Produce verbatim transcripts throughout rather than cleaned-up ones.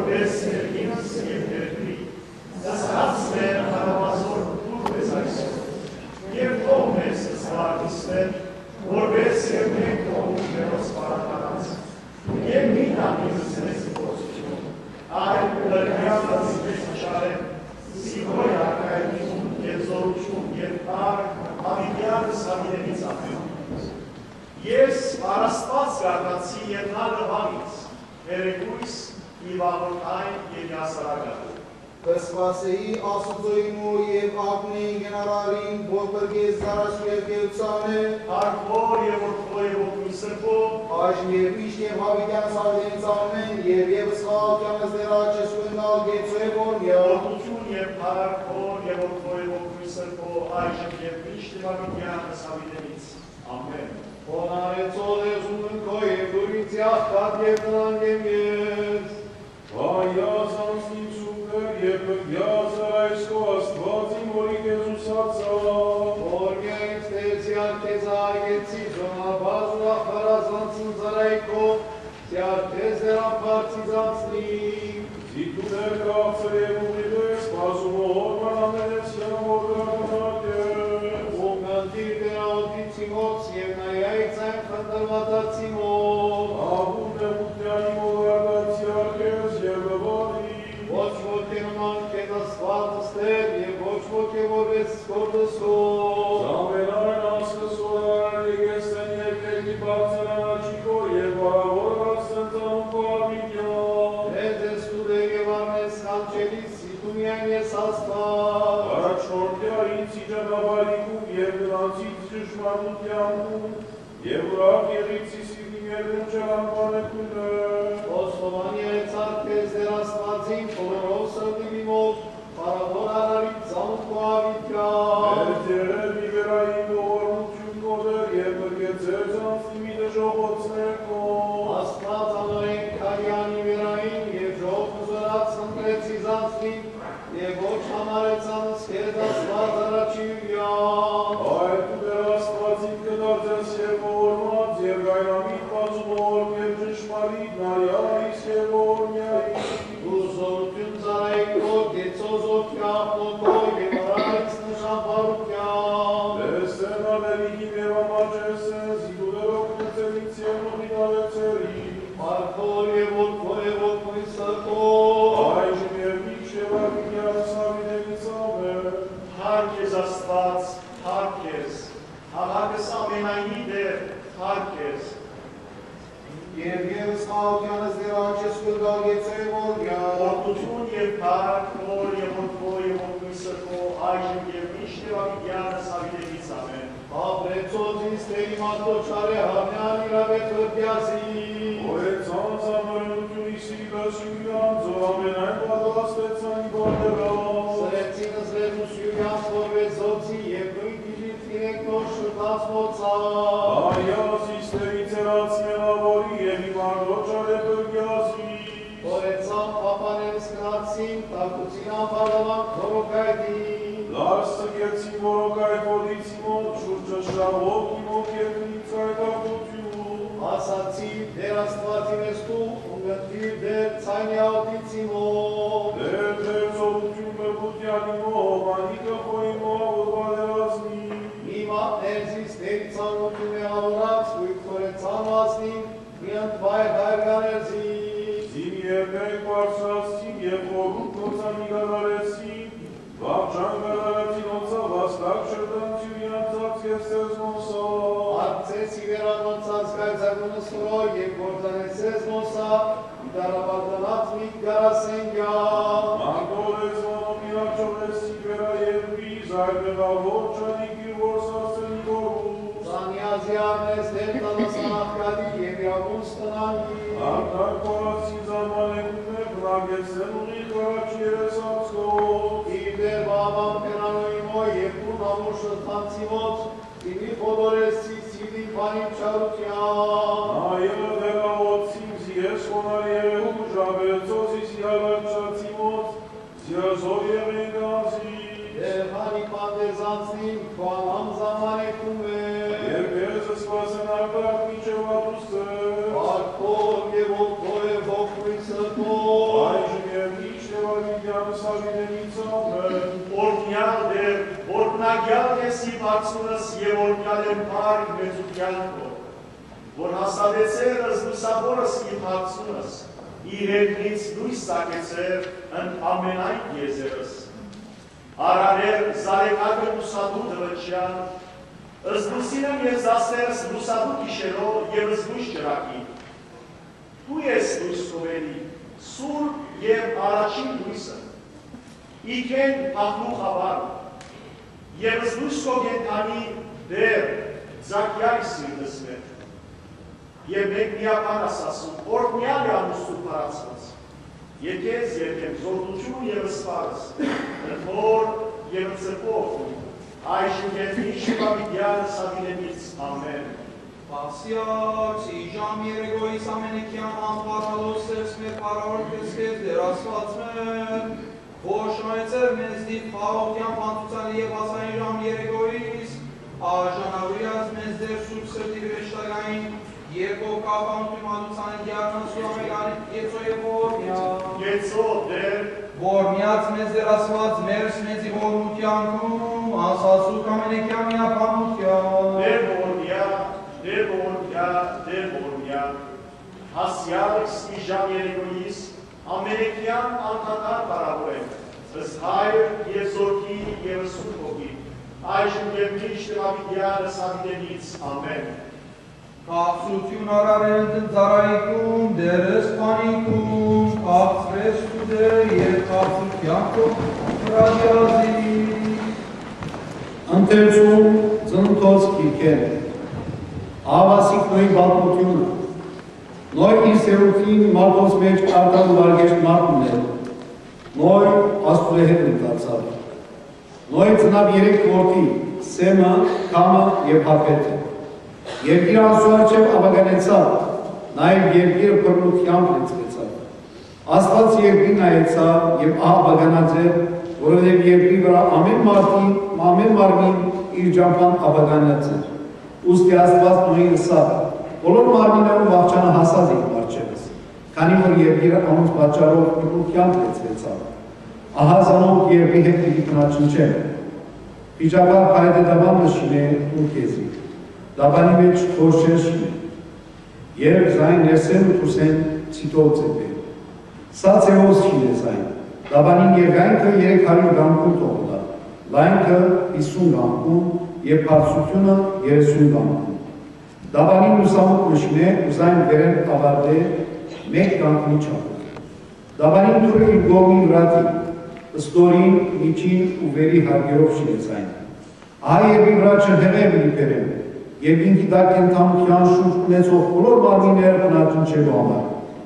Ես առաստված գարնացի և նա լվանից, վերեկույս իվաղոն այն և յասարագատու։ Կսպասեի ասուծոյիմու և ակնեին գենարարին, որ պրգես զարաշ և գևցան է, Հարկվոր և որդվո և ոտմի սրպո, այժմ և իշտ և հավիտյանս արդենից ամեն, և եվս խաղակյանս դերաչես կնդալ գեցու է որմյա, որդություն և հարկվոր և որդվո և ոտմի սրպո, այժմ և իշտ և հավիտյանս հավիտենից։ Ամեն։ Հոնարեցոլ ես ուննքո և դուրից յախկատ և տնան և ես, Հայաց անցնիմ սուպեր և բգյաց այսկո աստվածին, որի կեզուսացա, որ միայից տեցյար կեզ արգեցի, ժոնաբազ ու ախարազանցին զարայքով, սյար կեզ դերան պարծիզանցնիմ, Զիտուներ կաղցր և ուղիլես, բազում օր մանաներես յամ որգանանակ ես, Ողնանդիր դերաոտիցի մոց և նայայից այն խնդրվատացի մոտ, Աղուր նեղուտյանի մողարդացյար կեզ և լվանի, ոչ ոք է նման կեզ ասված ստեր և ոչ ոք է որվեց սկորդսով, Զամենայն ասկսորան եղեստեն երկրի բարձրանաչիկո և բարավոր ասեն ծանուկո արմիկյան, Ես ես տուր և արնես խանչելիս սիտումյան ես աստված, Առաջորդյարից իջանավարիկում և նրանցից ճշմարությանքում և ուրախ եղիցի սիրտին երկում չրանպանեկուն է, Ոստովանի այցար կեզ դեր աստվածին, խորորով սրդիմի մոտ, պարավոր արարից ծանուկ ու ավիտյան, Ես երև իվերային ողորմություն կոդեր և բրգեցեր ծանցնիմի դժողոցներքով, Աստված անորեն քարյանի վերային և ժող ուզորած խնդրեցի զանցնին, և ոչ համարեցանս կեզ աստված առաջի ույան, Այլ դու դեր աստվածին կդարձես և ողորմած և գայրամիտ բազում ողորմ և ճշմարիտ նարյալիս և ողորմյայից, Դու զորություն զարայքով, գեցոզով կյախնոքով և արարից նշան բարուքյան, Դեսեն ալելիքին և ամաճեսեն, զիդուներով կնցելից և նուղիդարեցերի, Արքոր և որդվոր և որդվույն սրկով, Այժմ և միջ և արգյանս հավիտենից ամեն, Հարկ ես աստված, հարկ ես, հաղակս ամենայնի դեր, հարկ ես, Եվ եվս խաղակյանս դեր աչես կնդալ գեցու է որմյա, որդություն և հարկվոր և որդվո և ոտմի սրպո, այժմ և իշտ և հավիտյանս հավիտենից ամեն։ Ապրեցոզին ստերի մատոչար է համյան իրավետ վրդյասի, Օրեցան զամարնություն իսիրիլաշ յույան, զոր ամենայն պատրաստեցան իբարդերան, Սրեցինս լեզուս յույան խորվեց զոցի և նույն դիժիտ կինեկնոր շրտաց մոցան, Այազ իստերի ծերած մենավորի և իմարդոչար է բրգյազի, Օրեցան պապանելս կնացին, տակուցին ամբարդավան քորոկայդին, Լարս ծկեցին որոկայ խոդիցի մոտ, շուրջը շրաղով իմոք երկնից այդաղդություն, Ասացի դեր աստվածի մեստու, ունգնդիր դեր ցայնյաոտիցի մոտ, Դեր դեր ծովություն բրգուտյանի մոհ, անիկը խոյի մոհ ուրվադերազնի, Հիմա ներզիս դերի ծանություն է ավորած, կույտ խորեցան մասնին, մի ընդվայր հայրգաներզի, Զին և մեկ պարսրացին և խորուկ նոցանի գադարեցին, Վաղճան գադարեցին ոցա վաստակ շրտանցյուրյան ծածկեցես նոսա, Արկցես իվերանոցած գայցագունս խրո և գործանեցես նոսա, իդարաբարդանած միտ գարասենգյան, Մանգորես մանոմի աչորես իվերա և բիզ, այլ մեղավոր ճանիկ իր որսասենի գորուս, Սանյազի արնես դեր տանասանախկալի և յավունս տնանի, Արդակ պարացին զարմանեկուներ, բրագեցեն ունի խարաչ երես ացկով, Իր դեր բաղամ պերանոյի մոյ և կուն ամուր շրտանցի մոց, Իմի խոդորեսի սիդի պանիմ չարության, Այը դերաղոցիմ զիես խոնար եղեղու, ժաբերծոս իս յալաչացի մոց, զիազոր եղեն գազի, Դեր հանի պանդեզանցնին, քվանամ զամանեքում է, Եվ ես սպասեն արկակ միջև ատուստը, Արքով և ողքով և ողքույն սրտով, Այժմ փախցունս եւ օրհնյալ եմ փառք մեծությանքով, որ հաստատեցեր զլուսավորս իր փախցունս, իր երկնից լույս սակեցեր ընդ ամենայն եզերս, արարեր զարեկագը լուսադու դվճյան, զլուսինեմ եւ զասներս լուսադու կիշերով եւ զլույս ջրակի, դու ես լույս կովելի, սուրբ եւ առաջին լույսը, իքեն փախնու խավար, եւ զլույս կոգենթանի դեր ձակյալ սիրտս մեր, եւ մենք միապան ասասում, օրհնյալ է ամուսնու պարացված, եկես երկեմ զորտություն եւ սպարս, ընթոր եւ ծրպով, այժմ եւ միշտ ավիդյանը սավինեմից, ամեն։ Ասյաց, իժամ երեգոյիս ամենիկյան անպարալոս սերս մեր պարավոր կեսկեզ դեր ասված մեր, Խոշայցեր մեզ դիվ խաղողյան պանցուցանի և հասային ժամ երեգոյիս, աժանավրիած մեզ դեր սուրբ սրտի վեշտագային, երկով կապանութի մանուցանի դիարնասու ամելանիտ եծո և որմյաց, Եծո դեր, որմյաց մեզ դեր ասված մերս մեզի որմությանքում, ասացուկ ամենեկյան միապանության, դեր որմյա, դեր որմյա, դեր որմյա, հասյալս իժամ երեգոյիս, ամերիկյան անդատար պարավոր են, զհայր և զորքի և սուրբ հոգի, այժմ և միշտ ավիդյանը սավիդենից, ամեն։ Կապսություն արարել ծարայիկում, դերս պանիկում, կապսրես կուդեր և կապսությանքով հրաժազի։ Ընթերցում ծնթոց կիրքեր, ավասիկ նոյի բալպությունը, նոյ իր սերուքին մարդոց մեջ արտան վարգեշտ մարդն է, նոյ աստուր է հետ ընտացավ, նոյ ծնավ երեք որդի, սեմը, կամը և հապետը, և իր անսուարչև աբագանեցավ, նայր երկիրը պրնությանք լեցվեցավ, աստված երկրի նայեցավ և ահաբագանած է, որովհետև երկրի վրա ամեն մարդին, ամեն մարմին իր ճամփան աբագանած է, ուստի աստված նոյի ըսավ, բոլոր մարմիններում վախճանը հասած եք մարչևս, քանի որ երկիրը անոնց պատճառով պրնությանք լեցվեցավ, ահազանով երկրի հետ պիտի կնաչնչեմ, վիճակար փայտեդաբան նշին է ու կեզի, դաբանի մեջ խորշեր շին է, երբ զայն ներսեն ու թուսեն ցիտով ծեպե, սա ծեոս շին է զայն, դաբանին երկայնքը երեք հարյուր գամքուն տողլա, լայնքը հիսուն գամքուն և պարսությունը երեսուն գամքուն, դաբանին լուսամուկ նշին է ու զայն վերեն ավարդե մեկ գամքունի չապուկ, դաբանին թուրը իր գողին վրատի, ստորին, միջին ու վերի հարգերով շին է զայն, ահա երկի վրա չհեղև լիպերեն, և ինքի դա կենթանության շուրջ ունեցող բոլոր մարմինները կնաչնչելու համար,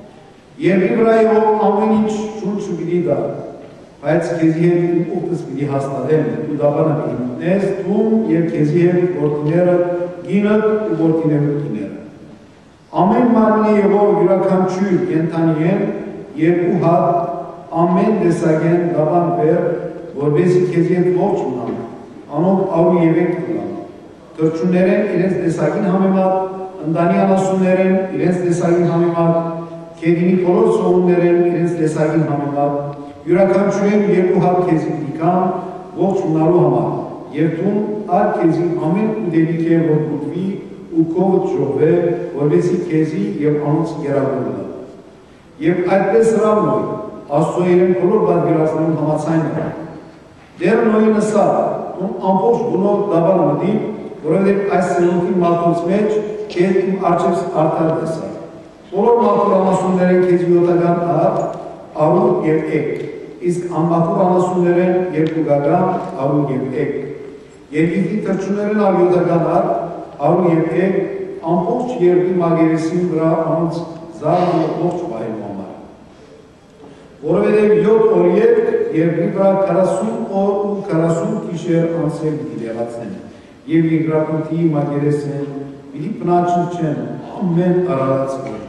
երկի վրայով ամեն ինչ շուրջ պիտի դա, բայց քեզի հետ իմ ուղտս պիտի հաստատեմ ու դաբանը պիտի մտնես դում և քեզի հետ որդիները գինըտ ու որդիները գիները։ Ամեն մարմինը եղող յուրաքանչյուր կենթանի են և ու հատ ամեն տեսակեն դաբան բեր, որբեսի քեզի հետ ողջ մնան, անոնք ավի եվեք կլան, թրջուններեն իրենց տեսակին համեմատ, ընդանի անասուններեն իրենց տեսակին համեմատ, կեդինի բոլոր սողուններեն իրենց տեսակին համեմատ, յուրաքանչյուրեն երկու հատ քեզի դիկան ողջ մնալու համար, և տուն ար քեզի ամեն ուդելիք է, որ կուտվի ու կովդ ժողվե, որբեսի քեզի և անոնց գերավորնը։ Եվ այդպես հրավն ոյ, աստծո իրեն բոլոր բադգերացներում համացայն է։ Դեր նոյի նսա, տուն ամբողջ գունով դաբան մդի, որովհետև այս սերունքի մարդոց մեջ կետ իմ արջևս արդար դեսա։ Բոլոր մարդուր անասուններեն քեզի յոտական ար, արուր և եկ, իսկ անմատուր անասուններեն երկու գագան, արուր և եկ։ Եվ ինքի թրջուներեն ար յոտական ար, արուր և եկ, ամբողջ երկի մագերեսին վրա անց զարն ու ողջ պահելու համար։ Որովհետև յոթ օր եկ երկրի վրա քառասուն օր ու քառասուն գիշեր անցել պիտի լեղացնեն, և երկրակնթի մագերեսեն պիտի պնաչնչեն ամեն արարած որի։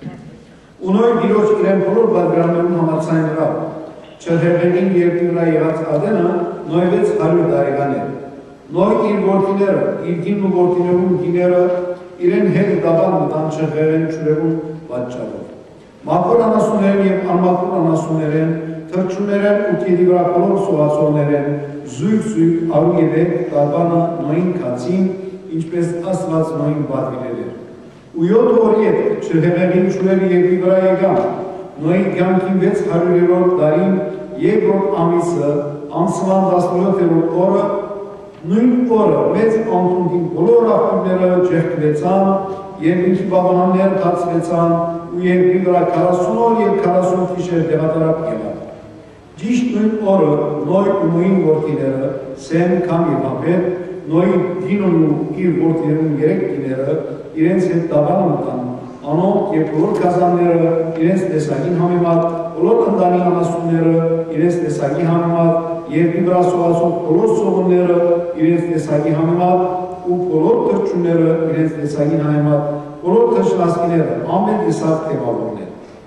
Ու նոյ դիրոջ իրեն բոլոր բադգրաններում համացայն վրա, չհեղենին երկրի վրա եղած ադենը նոյվեց հարյուր դարեգան էր։ Նոյ իր որդիները, իր գինն ու որդիներում գիները իրեն հետ դաբան մտան չհեղեն չուրերում պատճառով։ Մաքուր անասուներեն և անմաքուր անասուներեն, թրջուներեն ու կերի վրա բոլոր սողացողներեն, զույգ-զույգ արու և եկ տարբանը նոյին կացին, ինչպես ասված նոյին բատվիներ էր։ Ու յոթ օր ետ չհեղեղին չուրերը երկրի վրա եկան, նոյի կյանքին վեց հարյուրերորդ դարին երկրորդ ամիսը ամսվան տասնյոթերորդ օրը նույն օրը մեծ անթունքին բոլոր աղբյուրները ջեղկվեցան, երկինքի բավանանները թացվեցան ու երկրի վրա քառասուն օր և քառասուն գիշեր դեղատարապ եղան։ Ճիշտ նույն օրը Նոյ ու Նոյին որդիները Սեմ, Քամ և Հապետ, Նոյի Դինոն ու իր որդիներուն երեք կիները իրենց հետ Դավանը մտան, անոնք և բոլոր գազանները իրենց տեսակին համեմատ, բոլոր ընտանի անասունները իրենց տեսակի համեմատ, երկրի վրա սողացող բոլոր սողունները իրենց տեսակի համեմատ ու բոլոր թրջունները իրենց տեսակին համեմատ, բոլոր թրջնասկիները ամեն տեսակ թևավորներ։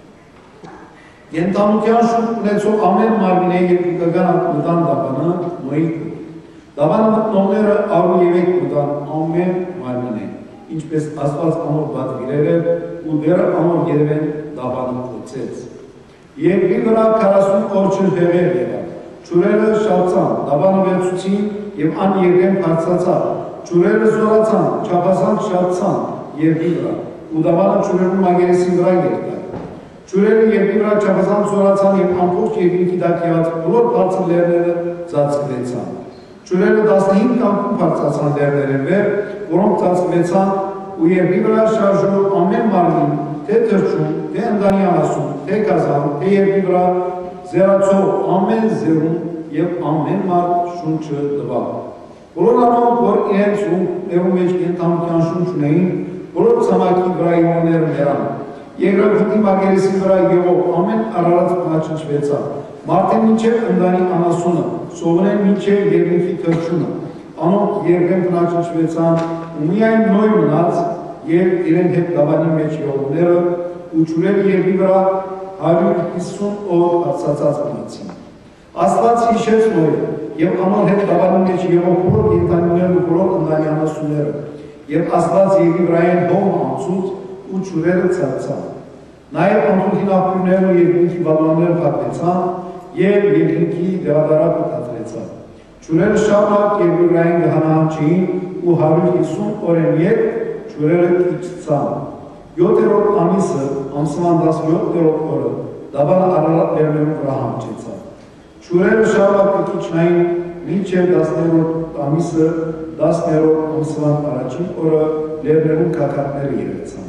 Ենտանության շուրջ ունեցող ամեն մարմինե երկրիկական մտան Դավանը Նոյի կուր։ Դավանը մտնողները արու և եկ մտան ամեն մարմինե, ինչպես ասված անոր բատվիրել էր ու դերը անոր երևեն Դավանը փոցեց։ Երկրի վրա քառասուն օր չհեղեղ եղան, ջուրերը շարծան, Դավանը վերցուցին և ան երկրեն բարձրացավ, ջուրերը զորացան, չափազանց շարծան երկրի վրա, ու Դավանը ջուրերուն մագերեսի վրա երկար։ Ջուրերը երկրի վրա չափազանց զորացան և ամբողջ երկինքի տակ եղած բոլոր բարձր լեռները ծածկվեցան։ Ջուրերը տասնհինգ կամքում բարձրացան լեռներեն վեր, որոնք ծածկվեցան ու երկրի վրա շարժող ամեն մարմին, թե թրջուն, թե ընտանի անասուն, թե գազան, թե երկրի վրա զերացող ամեն զերուն և ամեն մարդ շունչը տվավ։ Բոլոր անոնք, որ իրենց ուրումներում մեջ կենթանության շունչ ունեին, բոլոր ցամաքի վրա եղողները ներան։ Երկրագնդի մագերեսի վրա եղող ամեն արարած փնաչնչվեցավ, մարդեն մինչև ընտանի անասունը, սովնեն մինչև երկնքի թրջունը, անոնք երկրեն փնաչնչվեցան ու միայն Նոյ մնաց և իրեն հետ Դավանի մեջ եղողները ու ջուրերը երկրի վրա հարյուր հիսուն օր բարձրացած մնացին։ Աստված հիշեց Նոյը և անոր հետ Դավանի մեջ եղող բոլոր կենդանիներն ու բոլոր ընտանի անասունները և Աստված երկրի վրայեն հող անցուց ու ջուրերը ցածան։ Նաև անթունքին աղբյուրներն ու երկինքի բավանները փակվեցան և երկինքի դեղատարապը թափվեցավ։ Ջուրերը շարունակ երկրի վրայեն կհանահանչեին ու հարյուր հիսուն օրեն ետ ջուրերը քիչցան։ Յոթերորդ ամիսը ամսվան տասնյոթերորդ օրը Դավանը Արարատ լեռներում վրա հանգչեցավ։ Ջուրերը շարունակ կիչնային մինչև տասներորդ ամիսը տասներորդ ամսվան առաջին օրը լեռներում քաքարները երևեցան։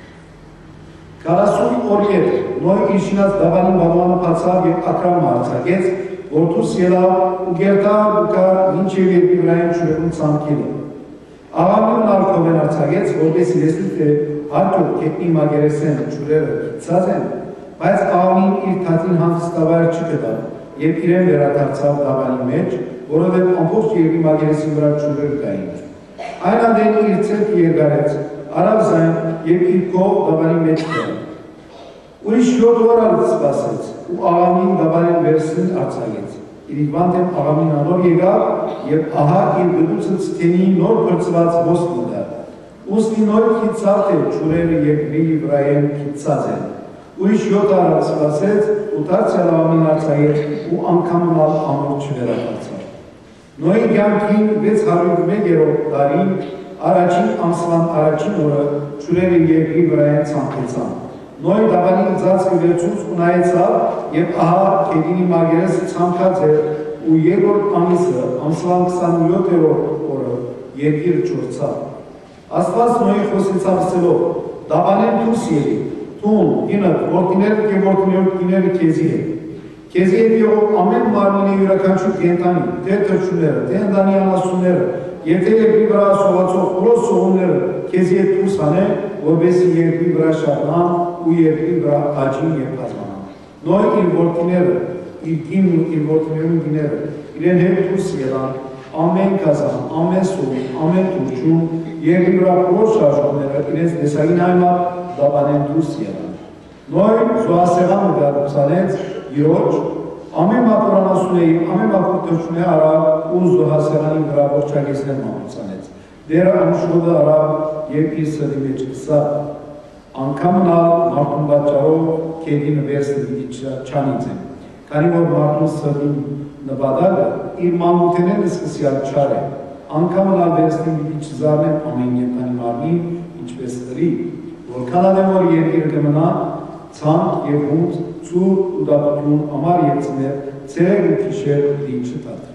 Քառասուն օր ետ Նոյ իր շինած Դավանի բավանը բացավ և ակրամ արձակեց, որ դուրս ելավ ու գերտավ ու կար մինչև երկրի վրայեն ջուրերուն ցամքելը։ Աղավնին ալքովեն արձակեց, որպեսզի լսի թե արդյոք գետնի մագերեսեն ջուրերը քիծած են, բայց Աղավնին իր թաթին հանգստավայր չգտավ և իրեն վերադարձավ Դավանի մեջ, որովհետև ամբողջ երկրի մագերեսի վրա ջուրեր կային։ Այն անդեն իր ցերկը երկարեց, արավ զայն և իր կող Դավանի մեջ կան։ Ուրիշ յոթ օր ալ սպասեց ու Աղավնին Դավանին վերցին արձակեց։ Իրիկվան դեմ Աղավնին անոր եկավ և ահա իր գդուցը ցտենի նոր փրծված ոսկ մտավ։ Ուստի Նոյ քիծավ թե ջուրերը երկրի վրայեն քիծած են։ Ուրիշ յոթ օր ալ սպասեց ու դարձյալ Աղավնին արձակեց ու անգամ ալ ամուր չվերադարձավ։ Նոյի կյանքին վեց հարյուր մեկերորդ տարին առաջին ամսվան առաջին օրը ջուրերը երկրի վրայեն ցամքեցան։ Նոյ Դավանի ծածկը վերցուց ու նայեցավ և ահա Քեդինի մագերեսը ցամքած էր ու երկրորդ ամիսը ամսվան քսանյոթերորդ օրը երկիրը չորցավ։ Աստված Նոյի խոսեցավ ասելով. Դավանեն դուրս ելի, տուն, ինդ, որդիներդ և որդիներդ կիները քեզի հետ։ Քեզի հետ եղող ամեն մարմինե յուրաքանչյուր կենդանի, թե թրջունները, թե ընտանի անասունները, և թե երկրի վրա սողացող բոլոր սողունները քեզի հետ դուրս հանեն, որպեսզի երկրի վրա շարժան ու երկրի վրա աճին և բազմանան։ Նոյ իր որդիները, իր կինն ու իր որդիներուն կիները իրեն հետ դուրս ելան, ամեն գազան, ամեն սողուն, ամեն թուրջուն, երկրի վրա բոլոր շարժողները իրենց տեսակին համեմատ Դավանեն դուրս ելան։ Նոյ զոհասեղանը գարուցանեց իրոջ, ամեն մակորանասուն է և ամեն մակոր թրջուն է արավ ու զոհասեղանի վրա ողջագեսներ մամուցանեց։ Դերը անուշողը արավ և իր սրդի մեջ կսավ։ Անգամն ալ մարդուն պատճառով Քեդինը վերցնի չանից են։ քանի որ մարդու սրտի նպատակը իր մանուկենեն սկսյալ չար է, անգամ լալվերստին պիտի չզարնեն ամեն երկանի մարմին, ինչպես ըրի, որքան ադեմ որ երկիրը կմնա, ցանկ և հունց, ծուր ու դատություն ամար երկցներ, ցերեկ ու քիշեր պիտի չտարդրի։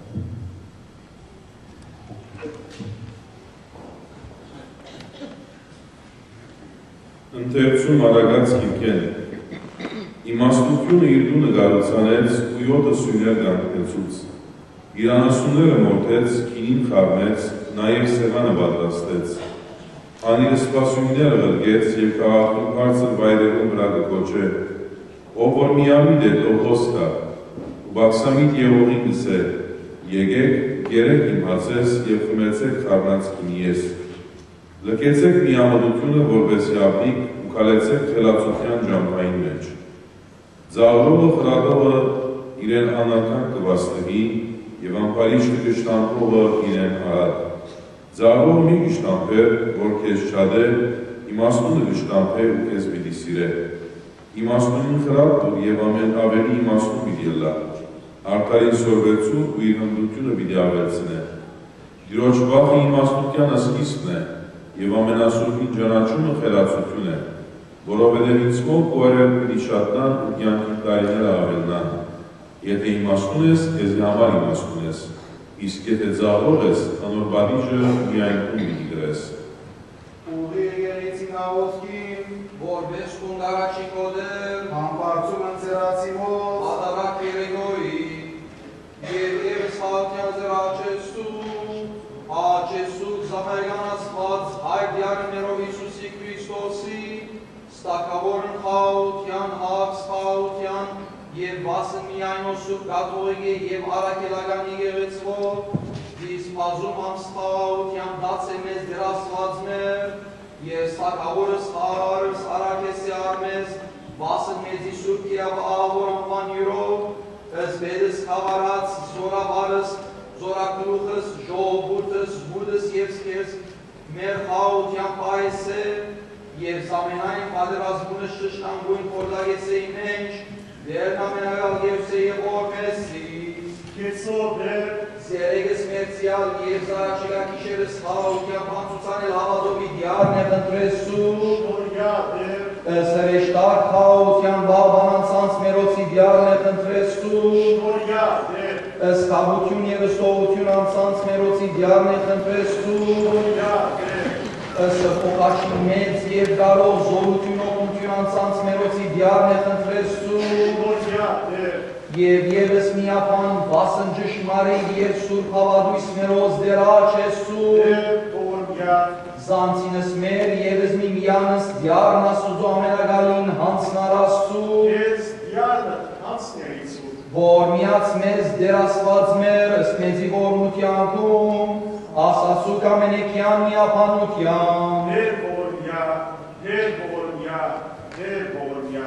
Ընթերցում արագած Կիրկեն, իմաստությունը իր դունը գալուցանեց ու յոտը սույներ գանքեցուց, իրանասունները մորթեց, կինին խարմեց, նաև սեղանը պատրաստեց, անիրը սպասույները ղրգեց և կաղախին բարձր վայրերում վրա կկոչե, ով որ միամիտ է տողոս կա, ու բաքսամիտ Եհովին գսե, եկեք, գերեք իմ հացես և խմեցեք խառնած կինի ես, լքեցեք միամտությունը, որպես յապնիկ ու կալեցեք խելացության ժամկային մեջ, ձաղրողը խրատողը իրեն անարքան կվաստղի և անպարիշկը կշտամպողը իրեն արատ, ձաղրողը մի կշտամպեր, որ կեզ չադե, իմաստունը կշտամպեր ու կեզ պիտի սիրե, իմաստունին խրատ և ամեն ավելի իմաստուն պիտի ելա, արդարին սորվեցու ու իր հնդությունը պիտի ավելցնե, դիրոջ վախը իմաստության սկիզբն է, և ամենասուրբին ճանաչումը խելացություն է, որովհետև ինձ մոտ օրեր պիտի շատնան ու կյանքի տարիները ավելնան, եթե իմաստուն ես, քեզ համար իմաստուն ես, իսկ եթե ձաղրող ես, անոր բադիժը միայն տուն պիտի գրես։ Ուղի եկեղեցին աղոսքին, որպես կունդարաչի կոդեր, համբարձում ընձերացի մոտ, ադարակ երեգոյի, և եվս հաղթյան ձեր աչեցու, աչեցու զամերյանացված հայր դիարներով Իսուսի Քրիստոսի, ստակավորն խաղության, հաղս խաղության, և վասն միայն ոսուր կատողիկի և արակելական եկեղեցվով, դիս պազում ամսխաղության դաց է մեզ դրասված մեր, և ստակավորս խաղարս արակեսի արմեզ, վասն մեզի սուրբ կիրավ աղոր անվան յուրով, ըզբեդս խավարած զորավարս, զորակլուխս, ժողովուրդս, բուդս և սկերս, մեր խաղության պայս է, և զամենային պատերազմունս շշտանգույն խորդագեցեի մեջ, դերն ամենագալ եվսե և օրմեսի, Կեցով դեր, զերեգս մերցյալ և զարաչիգա կիշերս խաղության պանցուցանել հավատովի դյարն է խնդրեսու, շորյա դեր, սրեշտար խաղության բաղբանանցանց մերոցի դյարն է խնդրեսու, շորյա դեր, Սխաղություն և ստողություն անցանց մերոցի դյարն է խնդրեսու, շորյա դեր, Սփոխաշի մեծ և գարող զորություն օգնություն անցանց մերոցի դյարն է խնդրեսու, շորյա դեր, և եվս միապան վասն ճշմարիտ և սուրբ հավատույց մերոց դեր աչեսու, դեր, շորյա, զանցինս մեր եվս մի միանս դյարն ասուզու ամենագալին հանցնարաստու, ես դյարը հանցներիցու, որ միած մեզ դերասված մեր ըսմեզի որմությանքում, ասասուկ ամենեքյան միապանության, դեր որյա, դեր որյա, դեր որյա,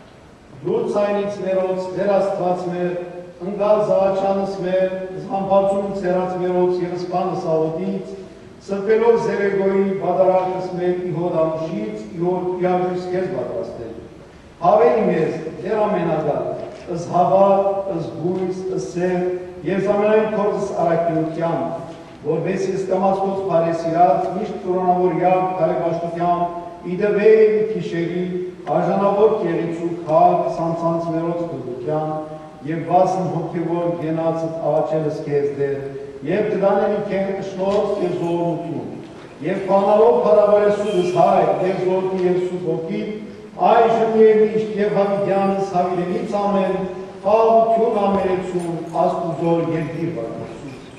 Դու ցայնից ներոց, դեր աստված մեր, ընկալ զաղաչանս մեր, զամբարձում ծերած մերոց և սպանս աղոտից, սրպելով զերեգոյի բադարակս մեր իհոդ ամուշից, իհոդ իարդույս կեզ բադրաստել։ Հավերի մեզ, դեր ամենագալ, ըս հավատ, ըս գույս, ըս սեր, և զամենային կորձս արակինության, որպես ես կամացկոց պարեսիրած, միշտ տուրանավոր յավ կարեբաշտության, իդվեի քիշերի, արժանավոր կեղիցու քար, սանցանց մերոց կրդության, և վասն հոգևոր գենացդ աղաչելս կեզ դեր, և կդանելի կեն կշնորս և զորություն, և պանալով պարավարեսուդս հայ, և զորդի և սուտ հոգի, այժմ և միշտ և հավիդյանս հավիրենից ամեն, խաղություն ամերեցուն, աստուզոր և դիր բականություն։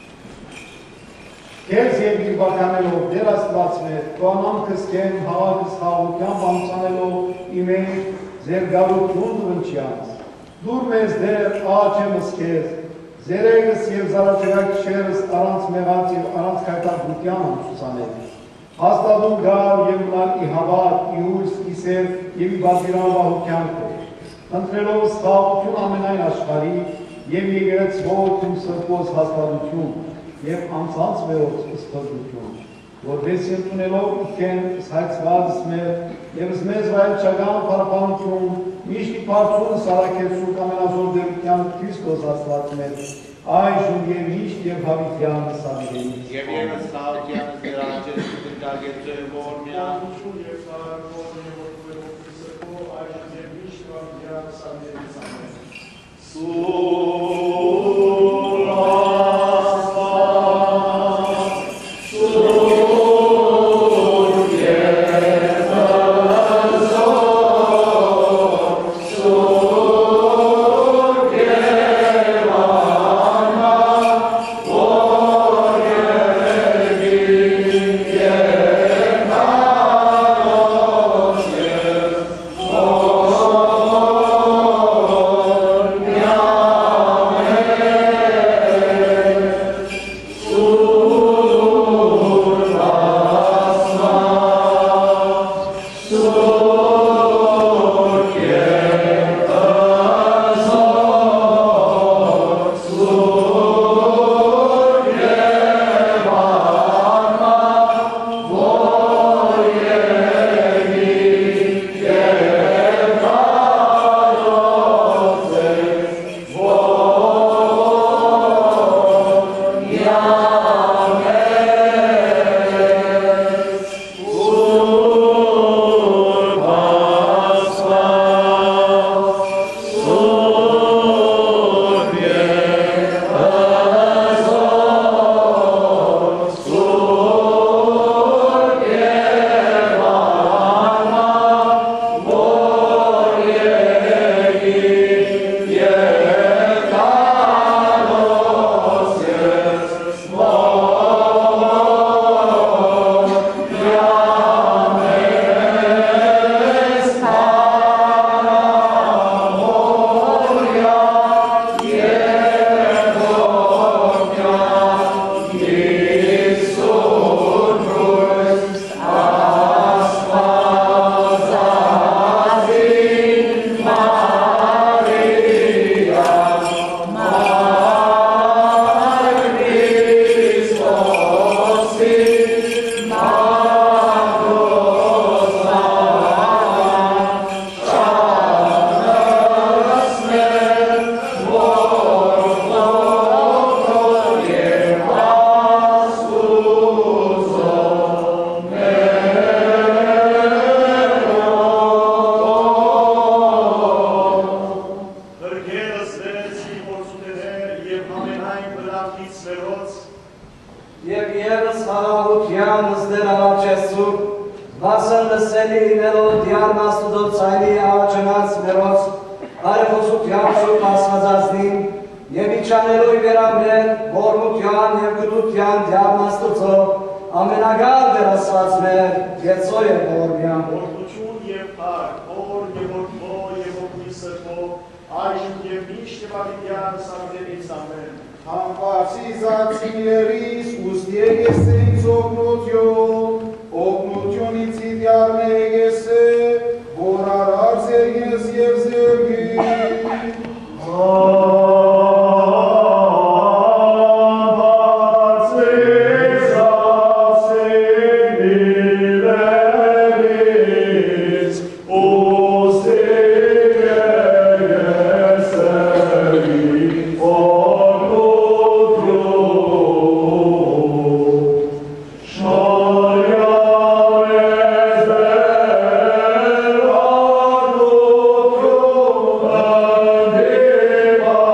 Կեզ և իր բականելով դեր աստված մեր, կոնամքս կեն հավակս խաղության բանցանելով իմեն զերգալություն վնչյանց, դուր մեզ դեր աղաչեմս կեզ, զերեգս և զարաչերակ շերս առանց մեղած և առանց կայտագության անցուցանել, հաստատում գալ և մնալ ի հավատ, ի հույս, ի սեր և ի բազիրանվահության կոր, ընտրելով սխաղություն ամենայն աշխարի և եկեղեցվոր թում սրբոս հաստատություն և անցանց մերոց ըսպրդություն, որպես ընդունելով իքեն հայցվածս մեր և մեզ վայելչական պարապանություն Միշտ բարձուն սարակել սուրտ ամենազոր դերության Քրիստոս Աստվածներ, այժմ և միշտ և հավիտյան սարակել։ Եվ ևս սաղությանս դեր արջես կտրկարգեց ձեր որմյա, Անկություն և տարակոն և որդվելով Քրիստո, այժմ և միշտ հավիտյան սարակել սամեն։ Սուր Աստված, սուր Եվազոր, սուր Եվանա, որ Եվին Եվանոս Եվ, Amen.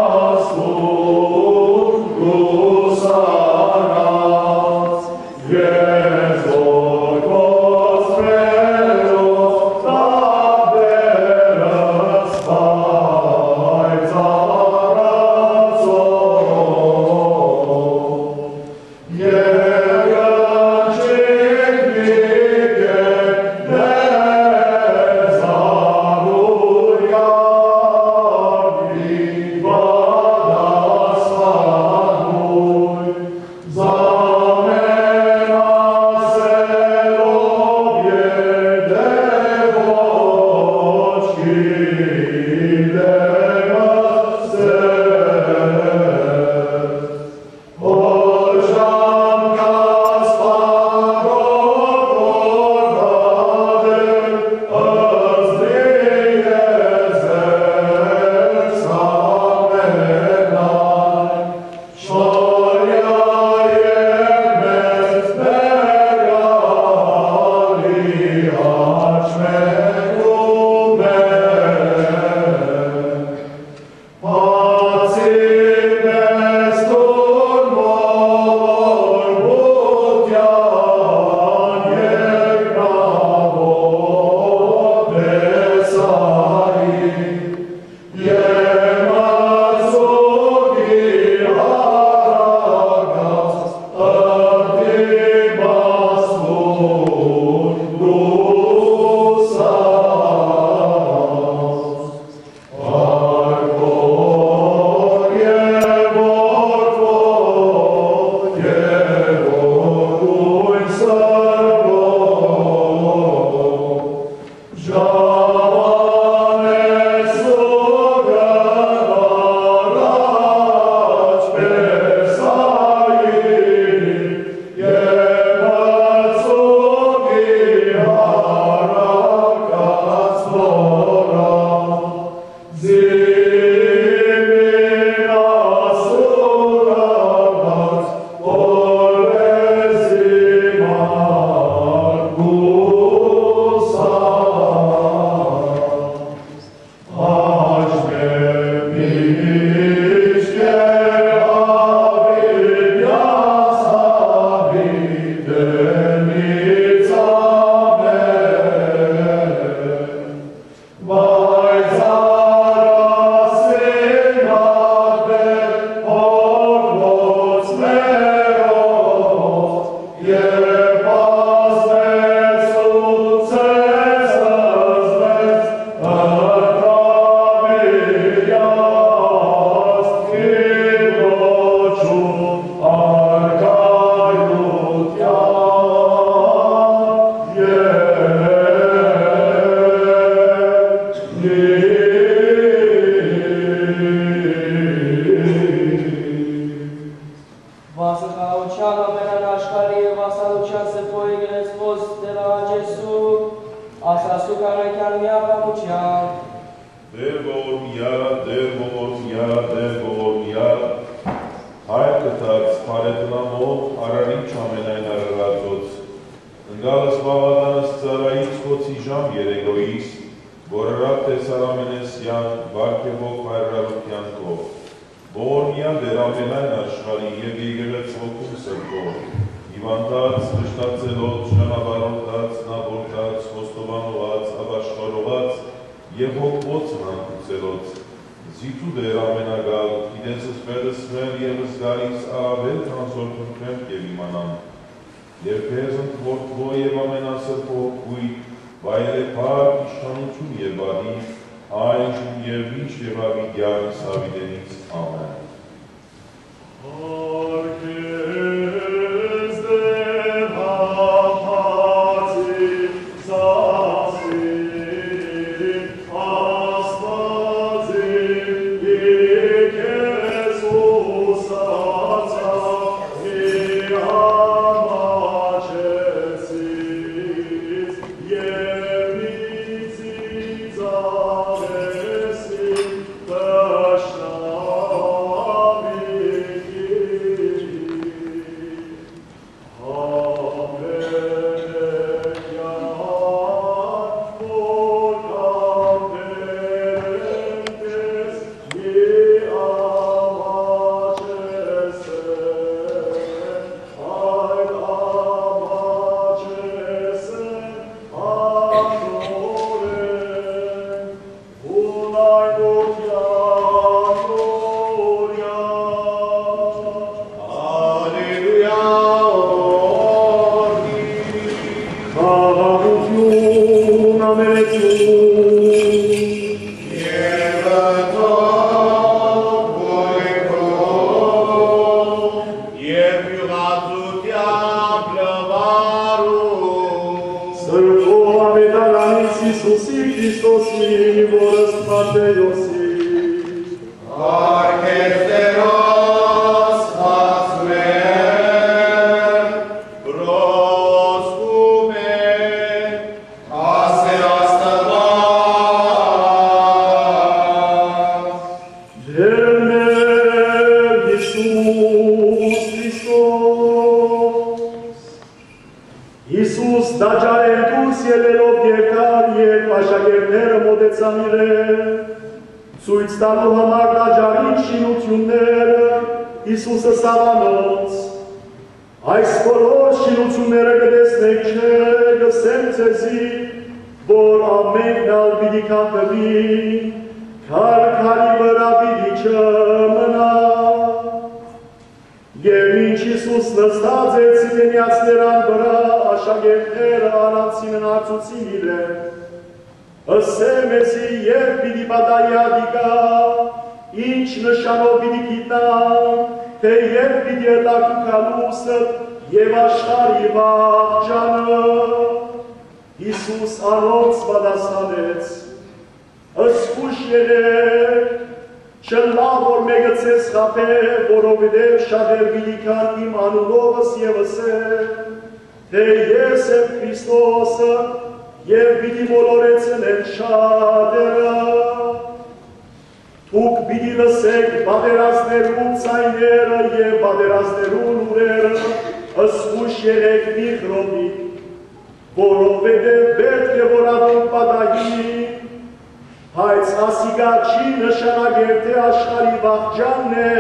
Դուք պիտի լսեք պատերազմներու ցայները եւ պատերազմներու լուրերը, ըսկուշ եղեք մի խրոմի, որովհետեւ պետք է որ ադոն պատահի, բայց ասիկա չի նշանակել թե աշխարհի վախճանն է,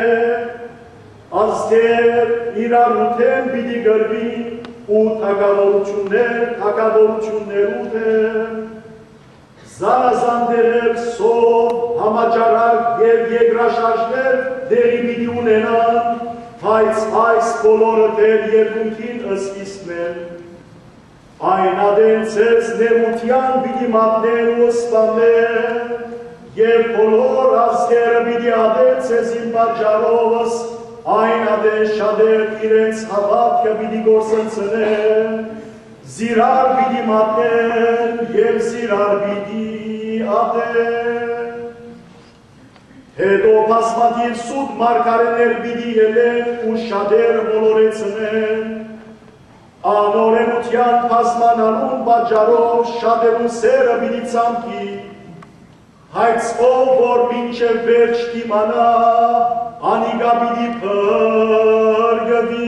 ազգեր իրարութեն պիտի գրվի ու թագավորություններ թագավորություններուտ են, զանազանդերել սով, համաճարակ և երկրաշարժներ դեղի պիտի ունենան, բայց այս բոլորը դեր երկունքին ըսկիսն են, այն ադեն ծեզ նեղության պիտի մատնեն ու սպանեն, և բոլոր ազգերը պիտի ադեն ծեզին պատճառովս, այն ադեն շատեր իրենց հավատքը պիտի գործընծնեն, զիրար պիտի մատնեն և զիրար պիտի ադեն։ Հետո բազմաթիվ սուտ մարգարեներ պիտի ելեն ու շատեր մոլորեցնեն, անօրենության բազմանալուն պատճառով շատերու սերը պիտի ցամքի, բայց ով որ մինչև վերջ դիմանա, անիկա պիտի փրկվի։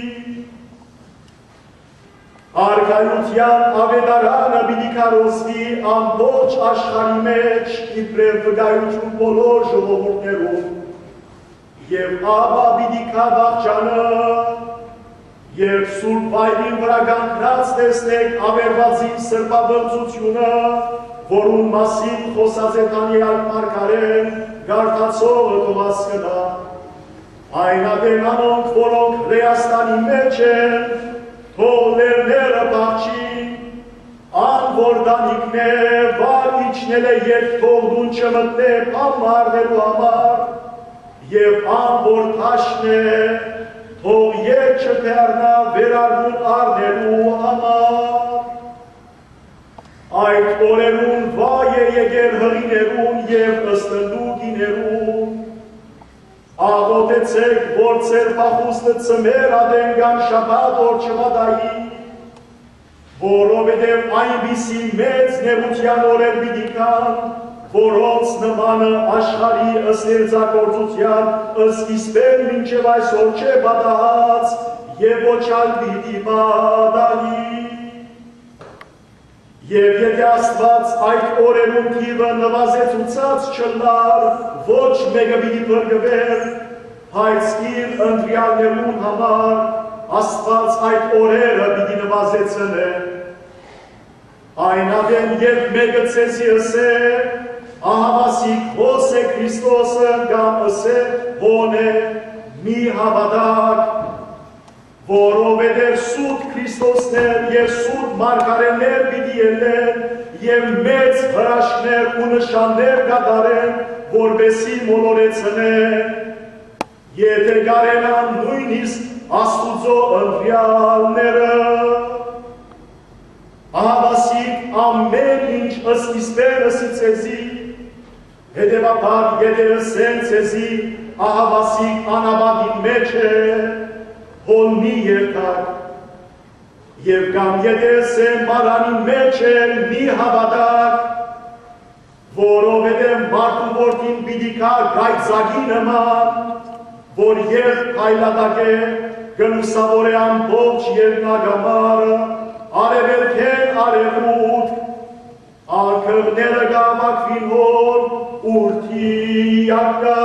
Արքայության ավետարանը պիտի քարոզվի ամբողջ աշխարհի մեջ իբրև վկայություն բոլոր ժողովուրդներում, և ապա պիտի քա վախճանը, և սուրբ վայրին վրա կանգնած տեսնեք ավերվածին սրբաբղծությունը, որուն մասին խոսած է Դանիել մարգարեն, գարթացողը թող հասկնա, այն ադեն անոնք, որոնք Լեհաստանի մեջ են, թող լեռները փախչին, ան որ դանիքն է, վար իջնել է և թող դուն չմտնե պամարնելու համար, և ան որ թաշն է, թող ետ չպերնա վերարդուն առնելու համար։ Այդ օրերուն վայ է եկել հղիներուն և ըստնդուկիներուն, աղոտեցեք, որ ծեր պախուստը ծմեր ադենգան շաբաթ օր չմադայի, որովհետև այնպիսի մեծ նեղության օրեր պիտի կան, որոնց նմանը աշխարհի ըստեղծագործության սկիզբեն մինչև այսօր չէ պատահած և ոչ այլ պիտի պատահի։ Եվ եթե Աստված այդ օրերուն թիվը նվազեցուցած չլար, ոչ մեկը պիտի փրկվեր, բայց իր ընտրյալներուն համար Աստված այդ օրերը պիտի նվազեցնե։ Այն ադեն երբ մեկը ցեզի ըսե, ահավասիկ ո՞ս է Քրիստոսը կամ ըսե ո՞ն է, մի հավատակ, որովհետև սուտ Քրիստոսներ և սուտ մարգարեներ պիտի ելեն և մեծ հրաշքներ ու նշաններ կատարեն, որպեսզի մոլորեցնեն, եթե կարենան նույնիսկ Աստուծո ընտրյալները։ Ահավասիկ ամեն ինչ սկիզբեն ըսի ցեզի, հետևաբար եթե ըսեն ցեզի ահավասիկ անաբադի մեջ է, հոն մի երկակ, և կամ եթե ըսեն մարանի մեջ է մի հավատակ, որովհետև մարդու որդին պիտի կա գայծակի նման, որ երբ փայլատակ է, գլուսավոր է ամբողջ երկնագամարը, արևելքեն արևմուտք, անկղները կհավաքվին հոն, ուրդի ակա։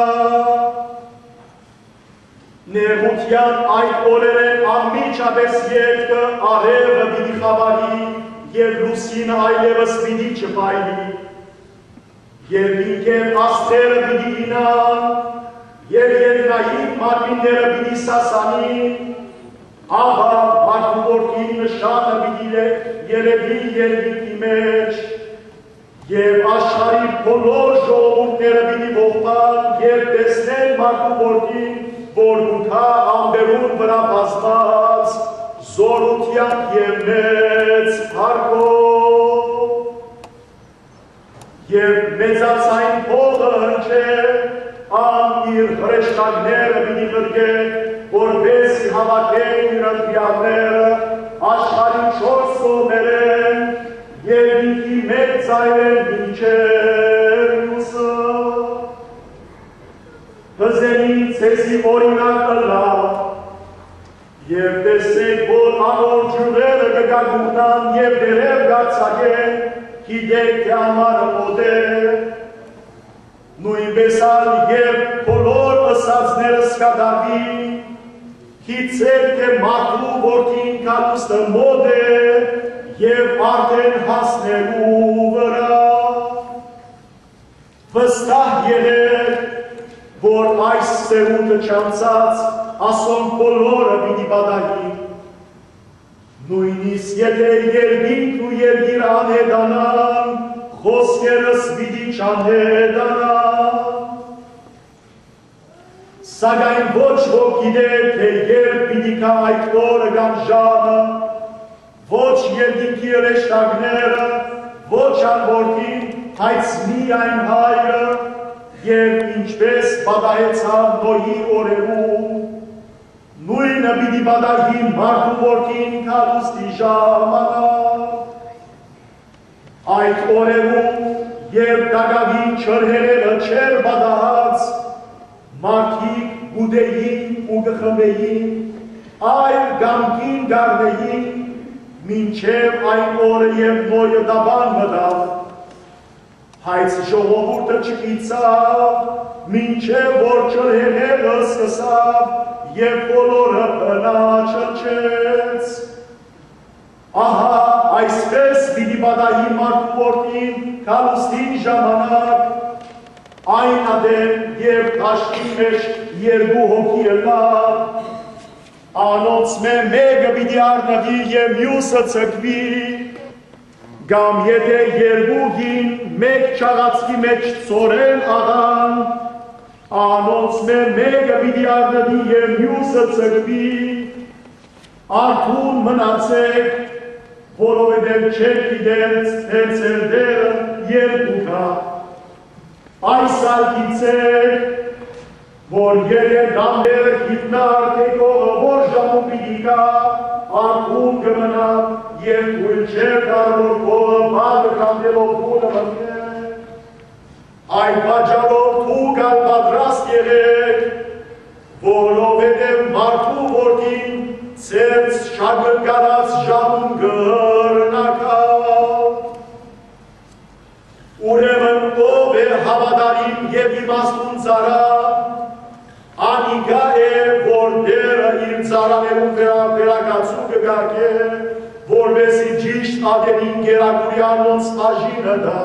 Նեղության այդ օրերեն անմիջապես ետքը արևը պիտի խավարի և լուսինը այլևս պիտի չփայլի, և ինքեն աստղերը պիտի հինան, և երկնային մարմինները պիտի սասանին, ահա մարդու որդի նշանը պիտի երևի երկինքի մեջ, և աշխարհի բոլոր ժողովուրդները պիտի ողբան և տեսնեն մարդու որդին, որ գութա ամբերուն վրա բազմած, զորությամբ և մեծ փառքով, և մեծացային փողը հնչե, ան իր հրեշտակները պիտի ղրկե, որպեսզի հավաքեն իր ընտրյալները աշխարհի չորս կողմերեն և ինքի մեծ ձայնեն մինչև լույսը։ Հզենին ցեզի օրինակ կլա, և տեսեք, որ անոր ջուրերը կգագուտան և դերև գացագեն, գիտեք, թե ամարը մոտ է, նույնպես ալ և բոլոր ըսածներս կդարվի, գիտեք, թե մարդու որդին կատուստը մոտ է և արդեն հասնելու վրա։ Վստահ եղեք, որ այս սերունդը չանցած ասոն բոլորը պիտի պատահի, նույնիսկ եթե երկինքն ու երկիրը անհետանան, խոսքերս պիտի չանհետանան։ Սակայն ոչ ոք գիտե, թե երբ պիտի կա այդ օրը կամ ժամը, ոչ երկինքի հրեշտակները, ոչ որդին, հայց միայն հայրը, և ինչպես պատահեցավ Նոյի օրերում, նույնը պիտի պատահի մարդու որդին կալուստի ժամանակ։ Այդ օրերում, երբ դագավին չրհերերը չեր պատահած, մարդիկ գուդեին ու գխմեին, այլ գամքին գարվեին, մինչև այն օրը և Նոյը դաբան մտավ, հայց ժողովուրդը չկիցավ, մինչև որ չրհերերը սկսավ և բոլորը բնաչնչեց։ Ահա այսպես պիտի պատահի մարդու որդին կալուստին ժամանակ, այն ադեմ և դաշտի մեջ երկու հոգի ըլավ, անոնց մե մեկը պիտի առնվի և մյուսը ցկվի, կամ եթե երկուքին մեկ չաղացքի մեջ ծորեն աղան, անոնց մե մեկը պիտի առնվի և մյուսը ցկվի, արթուն մնացեք, որովհետև չեք գիտեք, թե ձեր դերը երկու կա։ Այս ալ գիտեք, որ եթե դամբերը գիտնար, թե կողը որ ժամում պիտի կա, արթուն կմնա և թույլ չէր տար, որ կողը բաղը կանդելով թունը մտնե։ Այդ պատճառով դուք ալ պատրաստ եղեք, որովհետև մարդու որդին ձեր շագրգարած ժամում կհռնակալ։ Ուրեմն ով է հավատարիմ և իմաստուն ծառա, անիկա է, որ դերը իր ծառաներուն վերակացու կգարկե, որպեսզի ճիշտ ատենին գերակուրի անոնց բաժինը տա։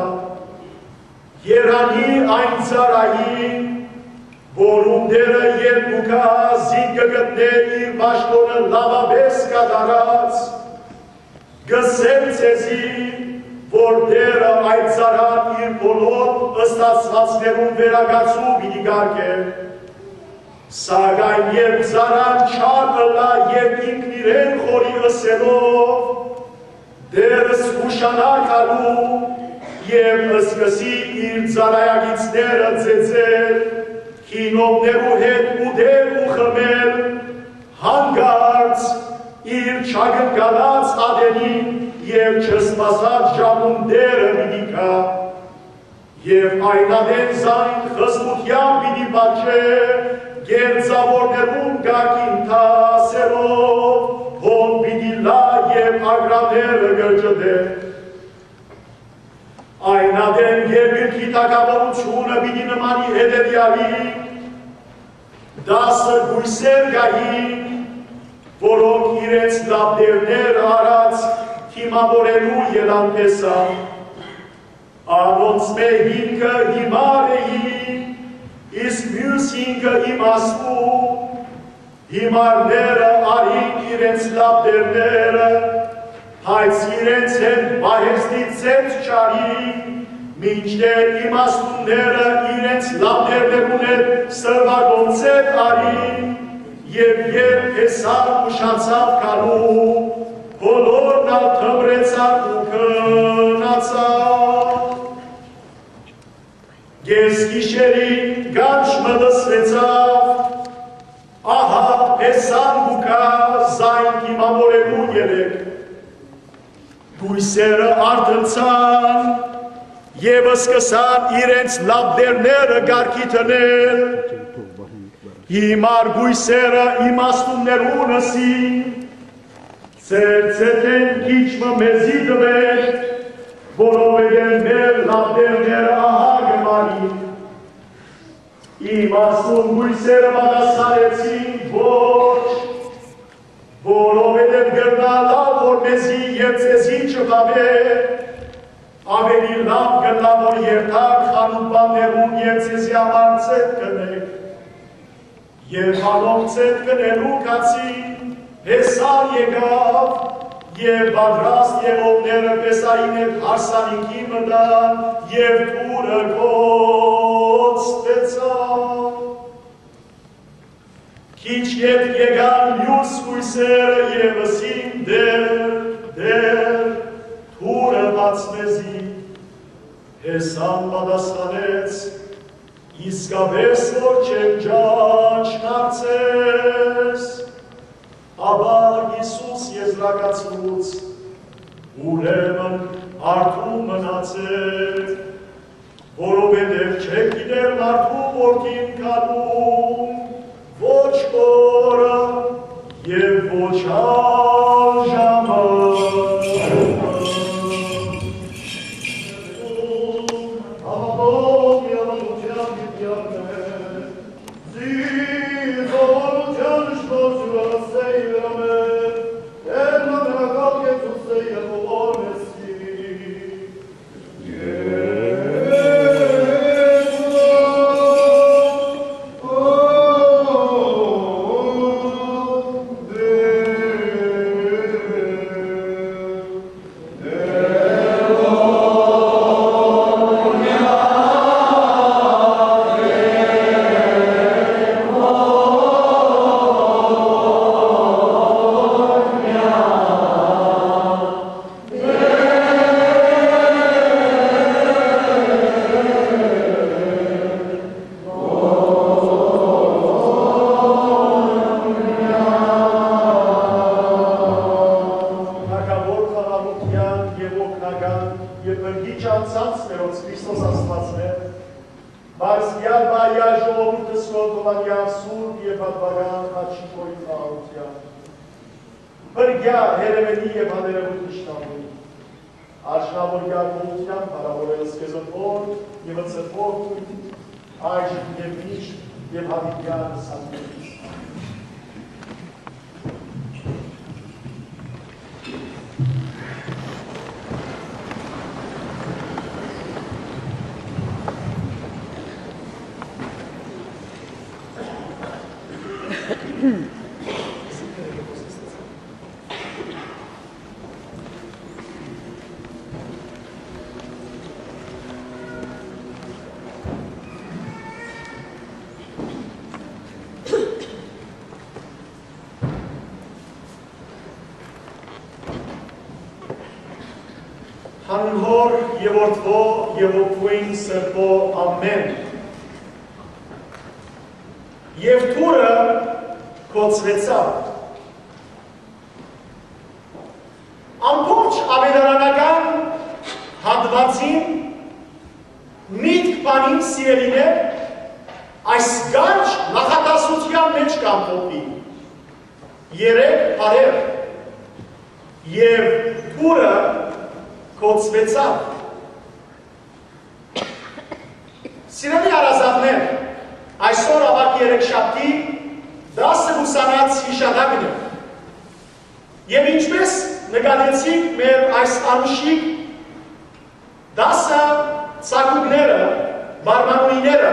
Երանի այն ծառային, որում դերը երկու կա, զինք կգտնե իր պաշտոնը լավապես կատարած, գսեմ ձեզի, որ դերը այդ ծառան իր բոլոր ըստացվածներուն վերակացու պիտի գարկե։ Սակայն երբ ծառան չակլա և ինքն իրեն խորի ըսելով, դերս ուշանակալու և ըսկսի իր ծառայագիցները ձեծել, քինովներու հետ ուդել ու խմել, հանգարց իր չագնկալած ադենին և չսպասած ժամում դերը պիտի կա, և այն ադեն զայն խստության պիտի պատչե, գերձավորներուն գակին թասերով, հոն պիտի լա և ագրավները գրջդե։ Այն ադեն և իր գիտակավորությունը պիտի նմանի հետևյալի, դասը գույսեր գային, որոնք իրենց լապտերներ արած թիմավորելու ելանտեսան, անոնց մե հինքը հիմար էին, իսկ մյուս հինքը իմաստու, հիմարները արին իրենց լապտերները, հայց իրենց են պահեստի ծեծ չարին, մինչդեռ իմաստունները իրենց լապտերներուն են սրվագոնցետ արին, և երբ հեսար ուշացավ կալու, բոլորն ալ թմրեցավ ու կնացավ։ Ես գիշերին գանչ մտսվեցավ, ահա հեսան գուկա զայն կիմամորելու երեք, գույսերը արդնցան և սկսան իրենց լապտերները գարկի թնել, Հիմար գույսերը իմաստուններուն ասին, ծերծետեն քիչմը մեզի տվեր, որովհետև մեր լապտերները ահա գմարին։ Իմաստուն գույսերը պատասխանեցին ոչ, որովհետև գտնալա, որ մեզի և ձեզի չվավեր, ավելի լավ գտնա, որ երթակ խանութբաններուն և ձեզի համար ծետ կնեք, և հալով ծետ կնելու կացին, հեսան եկավ, և բադրաստ եղողները պեսային հետ հարսանիքի մտան, և թուրը կոց տեցավ։ Քիչ ետ եկան մյուս կույսերը և ասին դեր, դեր, թուրը բաց մեզի, հեսան պատասխանեց, իսկապես որ չեմ ճանչնացես, ապա Հիսուս եզրակացուց, ուրեմն արդու մնացեք, որովհետև չեք գիտեր մարդու որդին կանում, ոչ օրը և ոչ ժամը։ Հանհոր և որդվո և ոգվույն սրբո ամեն։ Եվ թուրը կոծվեցավ։ Ամբողջ ավետարանական հատվածին միտք բանին սիրելիներ այս գարջ նախատասության մեջ կամփոփի։ Երեք բարեր և թուրը կոծվեցավ։ Սիրելի հարազատներ, այսօր ավակ երեքշաբթի դասը ուսանած հիշատակն է։ Եվ ինչպես նկատեցիք մեր այս անուշիկ դասը ծագուկները, բարմանուիները,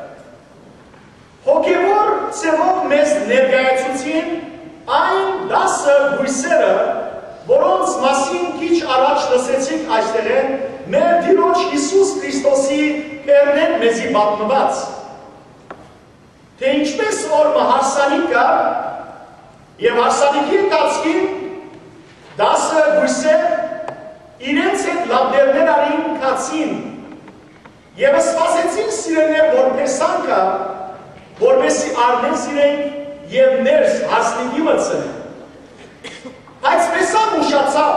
հոգևոր ծևով մեզ ներկայացուցին այն դասը բույսերը, որոնց մասին քիչ առաջ լսեցիք այստեղ են մեր Տիրոջ Հիսուս Քրիստոսի կերնեն մեզի պատմված։ Թե ինչպես որ հարսանիք կա և հարսանիքի ընթացքին դասը բույսեր իրենց հետ լապտերներ արին կացին և սպասեցին սիրելներ որպես անկա, որպեսի արնեն սիրեն և ներս հասնիկի մծեն։ Բայց պեսան ուշացավ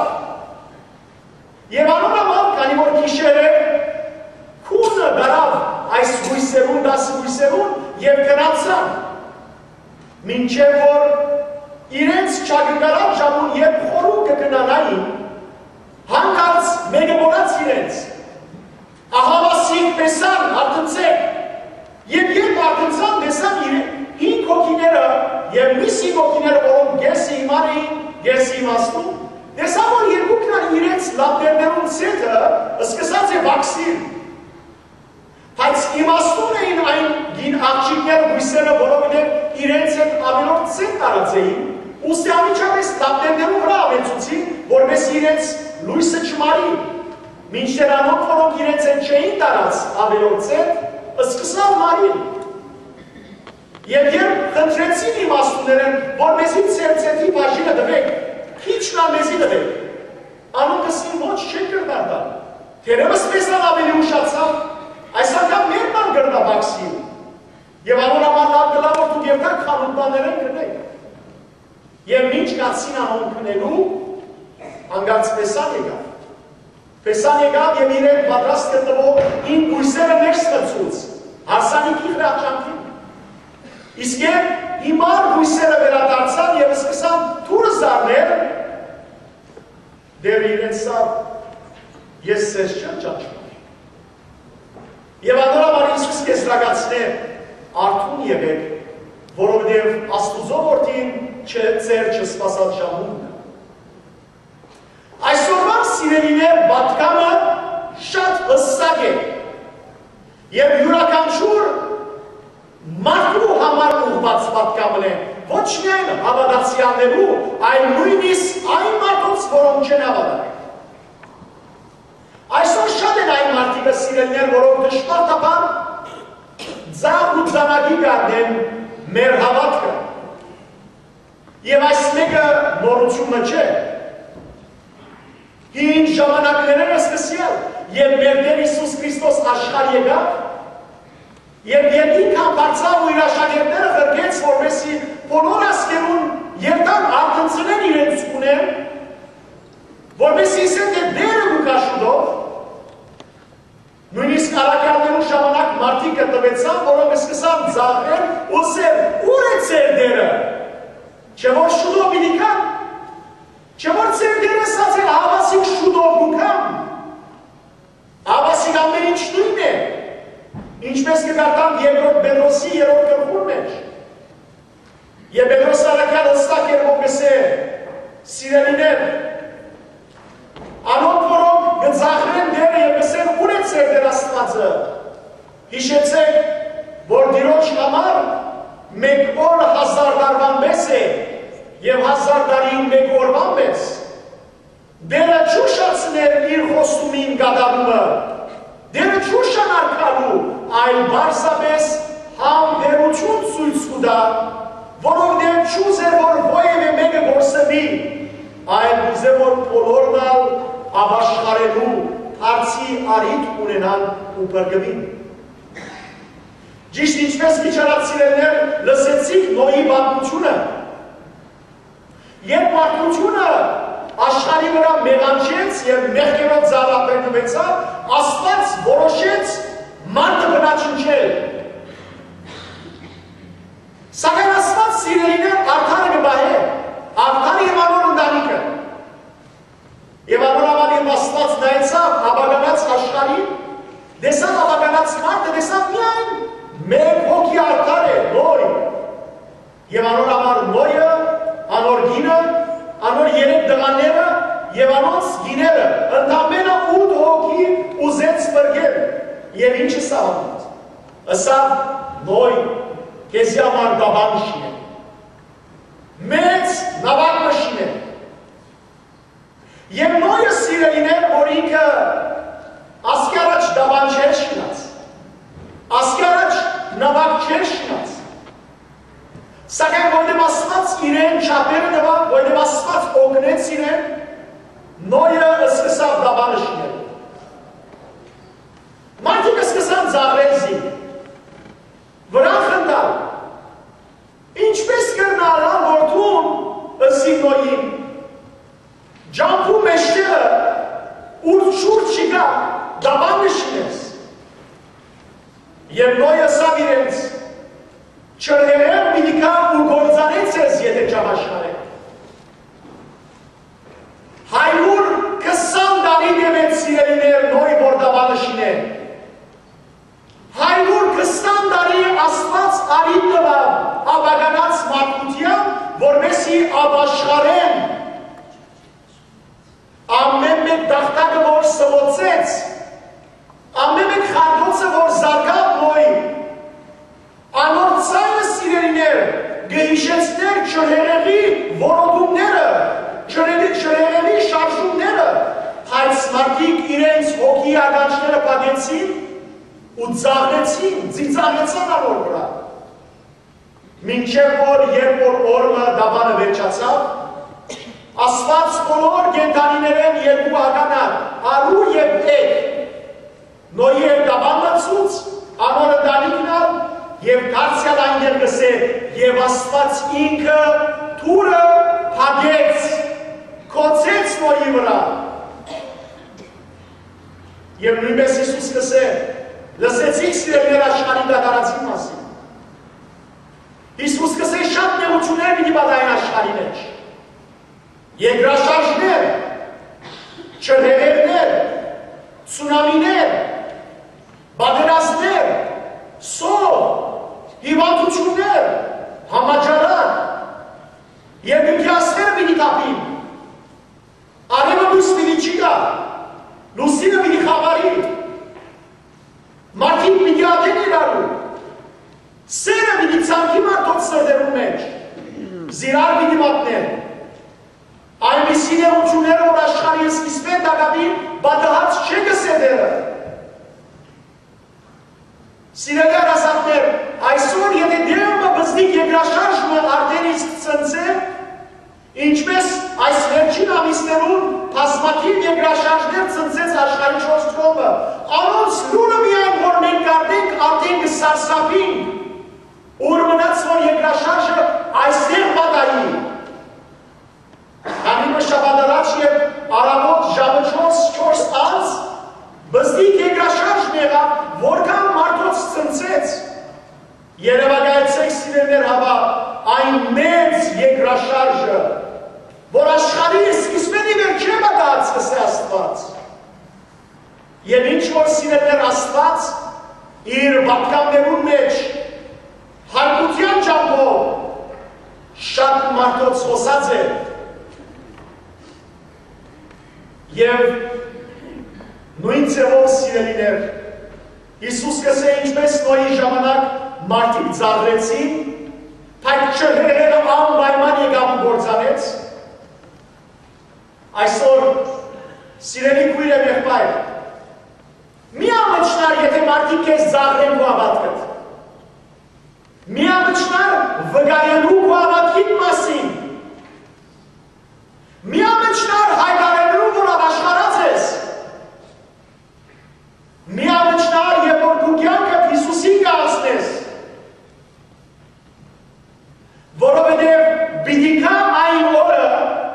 և անոնավալ, քանի որ գիշերը քունը դարավ այս բույսերուն, դասը բույսերուն և գնացան մինչև որ իրենց չագրգարած ժամուն երբ խորում կգնանային, հանկարծ մեկը մորած իրենց, ահավասիկ տեսան, արդնցեք, և երբ արդնցան տեսան հինգ հոգիները և միս հինգ հոգիները, որոնք գեսի իմար էին, գեսի իմաստում, տեսան, որ երկուքն են իրենց լապտերներում ցետը սկսած է վաքսիլ, բայց իմաստուն էին այն գին աղջիկներ բույսերը, որովհետև իրենց հետ ավելորդ ցետ տարած էին, ուստի անմիջապես լապտերներում վրա ավելցուցին, որպես իրենց լույսը չմարի, մինչդեռ անոնք, որոնք իրենց հետ չէին տարած ավելորդ ցետ, սկսան մարին։ Եվ երբ խնդրեցին իմաստուներն, որպեսզի ցերցեթի բաժինը տվեք, քիչն ալ մեզի տվեք, անոնք ասին ոչ չեն կրնար տալ, թերևս մեզան ավելի ուշացավ, այս անգամ մերն ալ գրնա բաքսին, և անոնական լավ գլավ որ դուք երդակ խանութմաներեն կրնեք։ Եվ մինչ կացին անոնք կնելու, անգարց պեսան եկավ։ Պեսան եկավ և իրեն պատրաստ կտվող ին բույսերը ներս կծուց, հարսանիքի խրախճանքին։ Իսկ և հիմար բույսերը վերադարձան և սկսան թուրս դարներ, դեր իրեն սավ, ես սեզ չեմ ճանչում։ Եվ անորամար Իսուս կեսրագացներ, արդուն եղեք, որովհետև Աստուծո որդին ձեր չսպասած ժամունն է։ Այսօրվան սիրելիներ պատկամը շատ հստակ է և յուրաքանչյուր մարդու համար ուղղված պատկամն է, ոչ միայն հավատացյալներու, այլ նույնիսկ այն մարդուց, որոնք չեն հավատալ։ Այսօր շատ են այն մարդիկը սիրելիներ, որոնք դժբախտաբար ձախ ու ձանագի կառնեն մեր հավատքը։ Եվ այս մեկը նորությունը չէ։ Հին ժամանակներն սկսյալ, երբ մեր Տեր Հիսուս Քրիստոս աշխարհ եկավ, և երբ ինքան բարձավ ու իր աշակերտները ղրկեց, որպեսզի բոլոր ասկերուն երդան արթնցնեն իրենց ունեն, որպեսզի իսեն թե դերը գուկաշուդով, նույնիսկ առաքյալներու ժամանակ մարդիկը տվեցան, որոնք սկսան ձախել ու սեր, ուր է ծեր դերը, չէ որ շուտով պիտի կան, չէ որ ծեր դերը սած է հավասիկ շուտով գուկան, հավասիկ ամեն ինչ նույն է, ինչպես կկարտան երկրորդ Պետրոսի երրորդ գլխում մեջ, և Պետրոս առաքյալ հստակ էր որպես է սիրելիներ, անոնք որոնք գծախրեն դերը և գսեն ուր է ծեր դեր Աստվածը, հիշեցեք, որ դիրոջ համար մեկ օր հազար դարվան մեզ է և հազար դարին մեկ օրվան մեզ, դերը չուշացներ իր խոստումին գադարումը, դերը չուշան արկալու, այլ բարսապես համբերություն ցույց կտա, որովհետև չուզեր որ ովևէ մեկը գործվի, այլ ուզեր որ բոլորն ալ ապաշխարելու հարցի առիթ ունենան ու բրգվին։ Ճիշտ ինչպես միջարացիներներ լսեցիք Նոյի պատմությունը, երբ մարդկությունը աշխարհի վրա մեղանչեց և մեղքերով զարապետվեցավ, Աստված որոշեց մարդը բնաչնչել։ Սակայն Աստված սիրելիներ արդարը կբահե, արդարը և անոր ընտանիքը։ Եվ անորավալ և Աստված նայեցավ ապագանած աշխարհին, դեսավ ապագանած մարդը, դեսավ միայն մեկ հոգի արդար է, Նոյ։ Եվ անորավալ Նոյը, անոր գինը, անոր երեք դղաները և անոնց գիները, ընդամենը ութ հոգի ուզեց բրգել, և ինչ ըսավ անոնց, ըսավ Նոյ, քեզի համար դաբան շինե, մեծ նավակ շինե, և Նոյը սիրելիներ, որ ինքը ասկի առաջ դաբան չէր շինած, ասկի առաջ նավակ չէր շինած, սակայն որտև Աստված իրեն չապերը տվավ, որտև Աստված օգնեց իրեն, Նոյը սկսավ դաբանը շինել։ Մարդիկ սկսան ձաղրել զին, վրան խնդալ, ինչպես կրնալան որդուն ըսի Նոյին, ջամփու մեջտեղը ուր շուրջ չկա, դաբանը շինես։ Եվ Նոյը ասավ իրենց, չրհերեն պիտի կան ու գործ ապաշխարեն ամեն մեկ դաղտակը, որ սվոցեց, ամեն մեկ խարդոցը, որ զարգավ նոյ, անոր ծայրը սիրելիներ, գհիշեցներ չհեղեղի որոդումները, չհեղեղի շարժումները, հայց մարդիկ իրենց հոգի ագանչները պագեցին ու ձաղնեցին, ձիծաղնեցան անոր վրա։ Մինչև որ երբ որ օրը դավանը վերջացավ, ասված բոլոր գենտանիներեն երկու ականար, արու և եկ, նոյի էր դավանը ցուց, անորը դանիքնալ և դարձյալ այնտեղ գսեր, և ասված ինքը թուրը հագեց, կոցեց նոյի վրա։ Եվ նույնպես Հիսուս գսեր, լսեցիք սիրելիներ աշխարհի դատարածի մասին։ Հիսուս գսեր շատ նեղություններ պիտի պատահեն աշխարհի մեջ։ Երկրաշարժներ, չհեղեղներ, ցունամիներ, բادرազներ, սով, հիվանդություններ, համաճարակ, և միքիասներ պիտի կապին։ Արևը լույս պիտի չի գա, լուսինը պիտի խավարի, մարդիկ պիտի ատեն իրարու, սերը պիտի ցանկի մարդոց սրդերում մեջ, զիրար պիտի մատներ, այնպիսի նեղությունները, որ աշխարհի սկիզբեն դակավին բադահած չէ գսեդերը։ Սիրելի հարազատներ, այսօր եթե դեպը բզդիկ երկրաշարժը արդեն իսկ ծնցե, ինչպես այս վերջին ամիսներում բազմաթիվ երկրաշարժներ ծնցեց աշխարհի չորս կողմը, անոնց լուրը միայն որ մենք արդենք արդեն կսարսափին, ուր մնաց որ երկրաշարժը այստեղ պատահի։ Քանի շաբաթ առաջ եւ առավոտ ժամը չորս անց բզդիկ երկրաշարժ եղավ, որքան մարդոց ծնցեց։ Երևակայեցեք սիրելիներ հավա, այն մեծ երկրաշարժը, որ աշխարհի սկիզբեն ի վերջը պատահած կսե Աստված։ Եվ ինչ որ սիրելիներ Աստված իր պատկաններուն մեջ հարգության ճամփով շատ մարդոց խոսած է։ Եվ նույն ձևով սիրելիներ, Հիսուս կսե ինչպես Նոյի ժամանակ մարդիկ ձաղրեցին, բայց չհեղեղը անպայման եկավ ու գործանեց, այսօր սիրելի քույր եւ եղբայր, մի ամաչնար եթե մարդիկ քեզ ձաղրեն քո հավատքդ, մի ամաչնար վգայելու քո հավատքիդ մասին, մի ամաչնար հայտարարելու որ ապաշխարած ես, մի ամաչնար երբ որ դու կյանքդ Հիսուսին կհասնես, որովհետև պիտի գա այն օրը,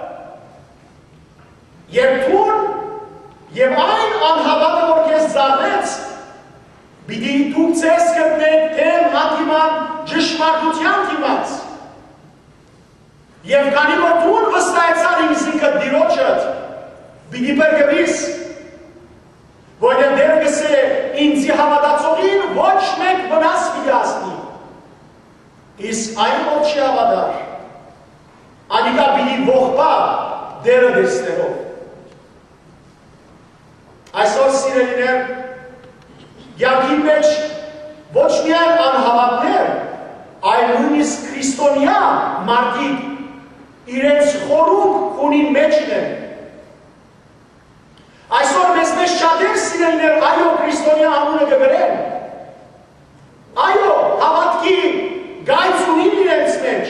երբ դու եւ այն անհավատը որ քեզ զարնեց, պիտի դու ցես գտնեք դեմ հանդիման ճշմարտության դիմաց։ Եվ քանի որ դու վստահեցար ինքնիդ դիրոջդ, պիտի բերգվիս, որը դեր գսե ինձի հավատացողին ոչ մեկ վնաս պիտի հասնի։ Իսկ այն որ չի հավատար, անիկա պիտի ողբա դերը դեսներով։ Այսօր սիրելիներ, կյանքի մեջ ոչ միայն անհավատներ, այլ նույնիսկ քրիստոնյա մարդիկ իրենց խորհուրդ ունին մեջն են։ Այսօր մեզ մեջ շատեր սիրելիներ այո քրիստոնյա անունը կգրեն, այո հավատքի գայծ ունին իրենց մեջ,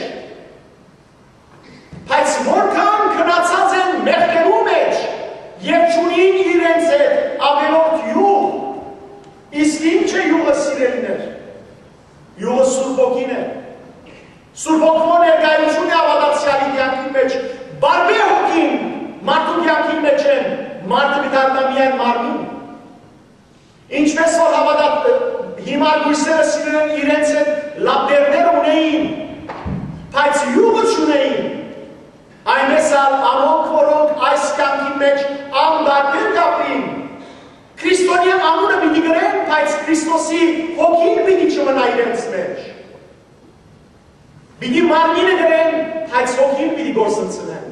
բայց որքան քնացած են մեղքերու մեջ և չունին իրենց հետ ավելորդ յուղ, իսկ ինչ է յուղը սիրելիներ, յուղը Սուրբ Հոգին է, Սուրբ Հոգու ներկայությունը հավատացյալի կյանքի մեջ, բարբեր հոգին մարդու կյանքի մեջ են, մարդը պիտի միայն մարմին, ինչպես որ հավատա հիմար գույսերը սիրելին իրենց հետ լապտերներ ունեին, բայց յուղը չունեին, այնպես անոնք որոնք այս կյանքի մեջ անդարբեր կապրին, քրիստոնյա անունը պիտի գրեն, բայց Քրիստոսի հոգին պիտի չմնա իրենց մեջ։ Պիտի մարմինը գրեն, հայց հոգին պիտի գործընծնեն։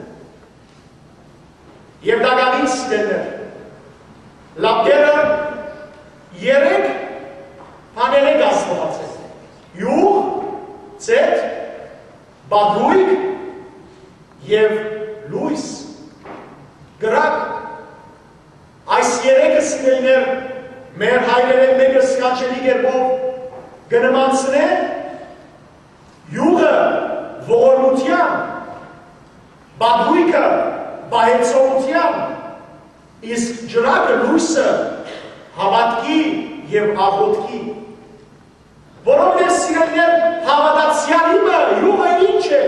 Եվ դագավին սիրելներ, լապտերը երեք պանել է գասնված է։ Յուղ, ծետ, բադրույգ և լույս, գրակ։ Այս երեկը սիրելներ մեր հայրերը մեկը սկանչելի գերբով գնմանցնեն յուղը ողորմության, բադրույգը բայեցողության, իսկ ջրակը լույսը հավատքի և աղոթքի։ Որովհետև սիրելներ հավատացյալը յուղը ինչ է։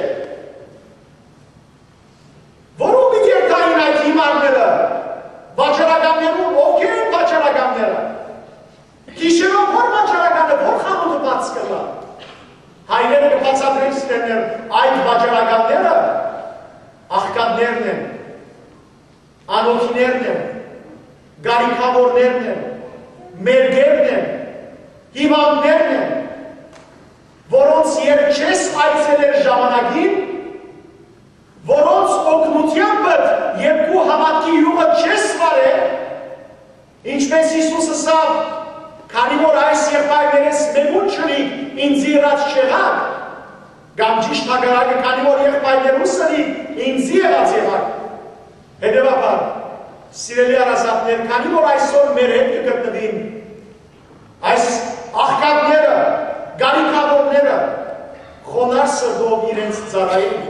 Որում պիտի կային այդ հիմարները, վաճառականներում, ովքեր են վաճառականները։ Գիշերով որ վաճառականը որ խանութը բաց կլա։ Հայրերը կբացատրեն սիրելներ այդ վաճառականները աղքատներն են, անօթիներն են, գարիքավորներն են, մերգերն են, հիվանդներն են, որոնց երբ չես այցելեր ժամանակին, որոնց օգնությամբ երկու հավատքի յուղը չես վարել, ինչպես Հիսուսը ասավ, քանի որ այս եղբայրներս մեկուն չունիք, ինձ եղած չեղաք, կամ ճիշտ հակառակը, քանի որ եղբայրներուս ունիք, ինձ եղած եղաք։ Հետևաբար, սիրելի առասատներ, քանի որ այսօր մեր հետ կգտնվին, այս աղքատները, գարիքավորները, խոնար սրտով իրենց ծառային։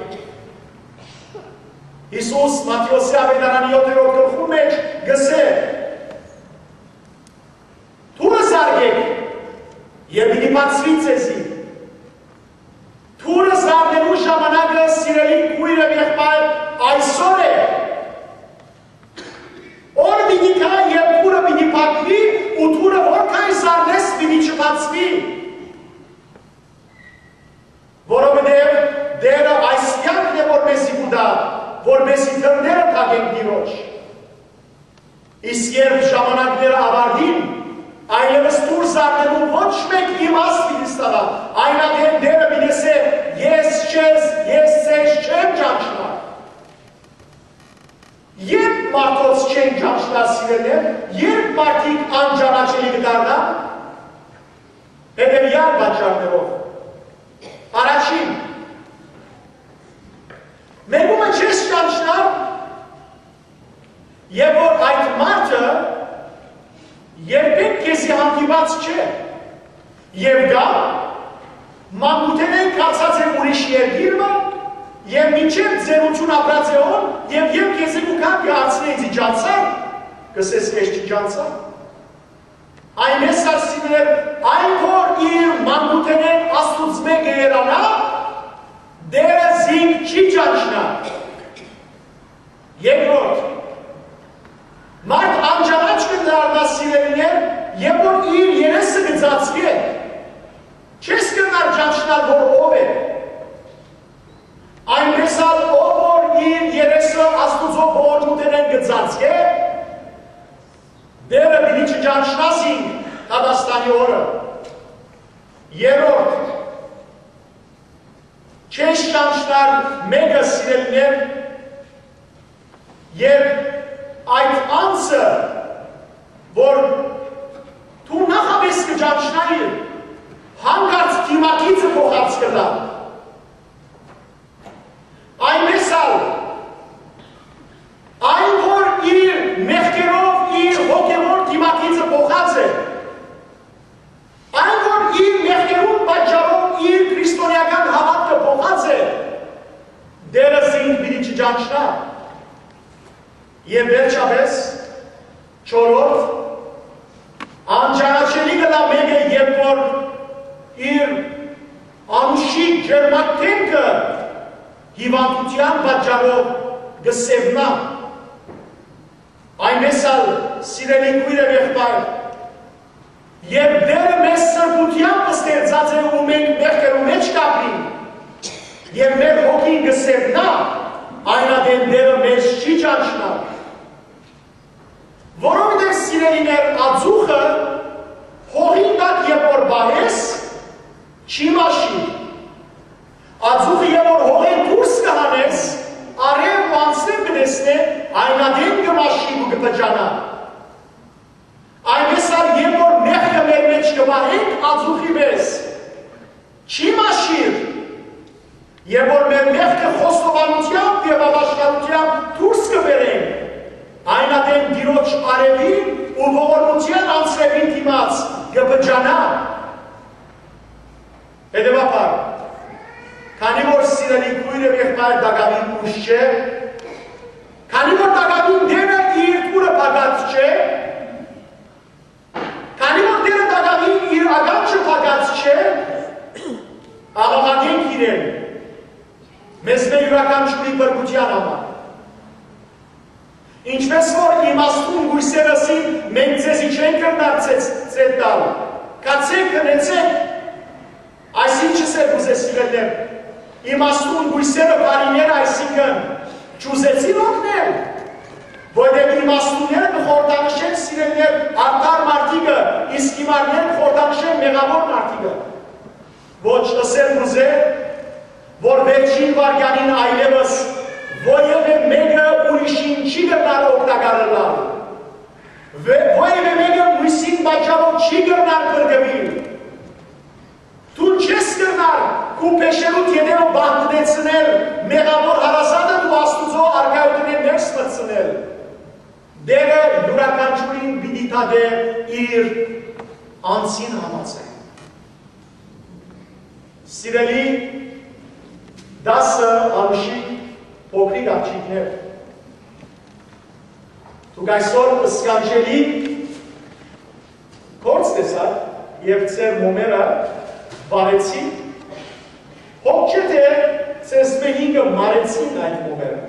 Հիսուս Մատթեոսի ավետարանի յոթերորդ գլխու մեջ գսե. Թուրը զարգեք եւ պիտի բացվի ձեզի։ Թուրը զարնելու ժամանակը սիրելի քույր եւ եղբայր այսօր է։ Օր պիտի կա եւ թուրը պիտի փակվի ու թուրը որքան զարնես պիտի չբացվի։ Որովհետեւ դերը այս կյանքն է որ մեզի կուտա, որպեսզի դռները փակենք Տիրոջ։ Իսկ երբ ժամանակները ավարտին, այլևս թուր զարնելու ոչ մեկ իմաստ պիտի ստանա, այնադեմ դերը պիտի ասե, ես չես, ես ձեզ չեմ ճանչնա։ Երբ մարդոց չեն ճանչնա սիրելներ, երբ մարդիկ անճանաչելի կդառնան, հետևյալ պատճառներով։ Առաջին, մեկումը չես ճանչնա, եւ որ այդ մարդը երբեք քեզի հանդիպած չէ, եւ գա մանկութենեն կացած է ուրիշ երկիրը, եւ մինչեւ ձերություն ապրած է on, եւ երբ քեզի կուքան կհարցնի ինձի ջանցան, կսես ես չի ջանցան։ Այնպես ասիներ, այն որ իր մանկութենեն աստուծո մեկը երանա, դերը զինք չի ճանչնա։ Երկրորդ, մարդ անճանաչ կդառնա սիրելիներ, երբ որ իր երեսը գծածվի է, չես կնար ճանչնալ, որ ով է։ Այնպես ալ ով որ իր երեսը աստուծո ողորմութենեն գծածվի է, դերը պիտի չճանչնասին Հադաստանի օրը։ Երրորդ, չես ճանչնալ մեկը սիրելիներ, երբ այդ անձը, որ դու նախապես կճանչնայի, հանգարց դիմակիցը փոխած կլա։ Այնպես ալ, այն որ իր մեղքերով իր հոգևոր դիմակիցը փոխած է, այն որ իր մեղքերուն պատճառով իր քրիստոնեական հավատքը փոխած է, դերը զինք պիտի չճանչնա։ Եվ վերջապես, չորրորդ, անճանաչելի կլա մեկը, երբ որ իր անուշիկ ջերմակտենքը հիվանդության պատճառով գսևնա։ Այնպես ալ սիրելի քույր եւ եղբայր, երբ դերը մեզ սրբությամբ ստեղծած է ու մենք մեղքերու մեջ կապրինք, եւ մեր հոգին գսևնա, այնադեմ դերը մեզ չի ճանչնա։ Որովհետև սիրելիներ ածուխը հողին տակ երբ որ բահես, չի մաշի։ Ածուխը երբ որ հողին դուրս անես, արև ու անցնեմ կտեսնե, այնադեմ կմաշի ու կպջանա։ Այնպես ալ երբ որ մեղքը մեր մեջ կվահենք ածուխի պես, չի մաշիր, երբ որ մեր մեղքը խոստովանությամբ և ապաշխարությամբ դուրս կբերենք, այնադեմ Տիրոջ արևին ու ողորմության անձրևին դիմաց կպջանա։ Հետևաբար, քանի որ սիրելի քույրը եղբայր Դագավին ուժ չէ, քանի որ Դագավին դերը իր տուրը փակած չէ, քանի որ դերը Դագավին իր ագանչը փակած չէ, աղաղակենք իրեն, մեզ մեր յուրաքանչյուրի բրգության համար։ Ինչպես որ իմաստուն գույսերըսին մենք ձեզի չենք կրնար ծետ տալ, կացեք կնեցեք, այսինչս է կուզես սիրելներ, իմաստուն գույսերը բարիներ այսինքն չուզեցին օգնել, որտեղ իմաստունները կխորտանշեն սիրելներ արդար մարդիկը, իսկ իմարներ կխորտանշեն մեղավոր մարդիկը։ Ոչ ըսել ուզե, որ վերջին վարգյանին այլևս որևէ մեկը ուրիշին չի կրնար օգտակարել, որևէ մեկը ուրիշին պատճառով չի կրնար փրկվել։ Դու չես կրնար քու փեշերուդ յետևը բանտեցնել մեղավոր հարազատը դու Աստուծո արքայությունն ներս մտցնել։ Դերը յուրաքանչյուրին պիտի թադե իր անձին համաձայն։ Սիրելի դասը անշիկ փոքրիկ աղջիկներ, դուք այսօր սկանջելի կորց տեսակ և ձեր մոմերը բարեցի, հոգ չէ թե ձեզ մենինգը մարեցին այդ մոմերը։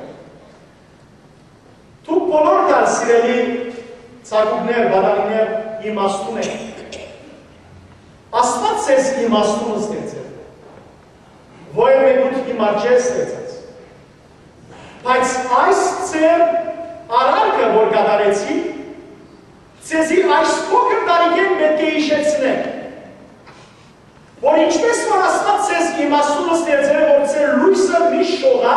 Դուք բոլոր դար սիրելի ծագուկներ, բանալիներ իմաստուն եք։ Աստված ձեզ իմաստունը ստեցել, որևէ դուք իմար չես ստեցած։ Բայց այս ձեր արարքը, որ կատարեցի, ձեզի այս փոքր տարիքեն պետք է հիշեցնեք, որ ինչպես որ Աստված ձեզ իմաստունը ստեղծել է, որ ձեր լույսը միշտ շողա,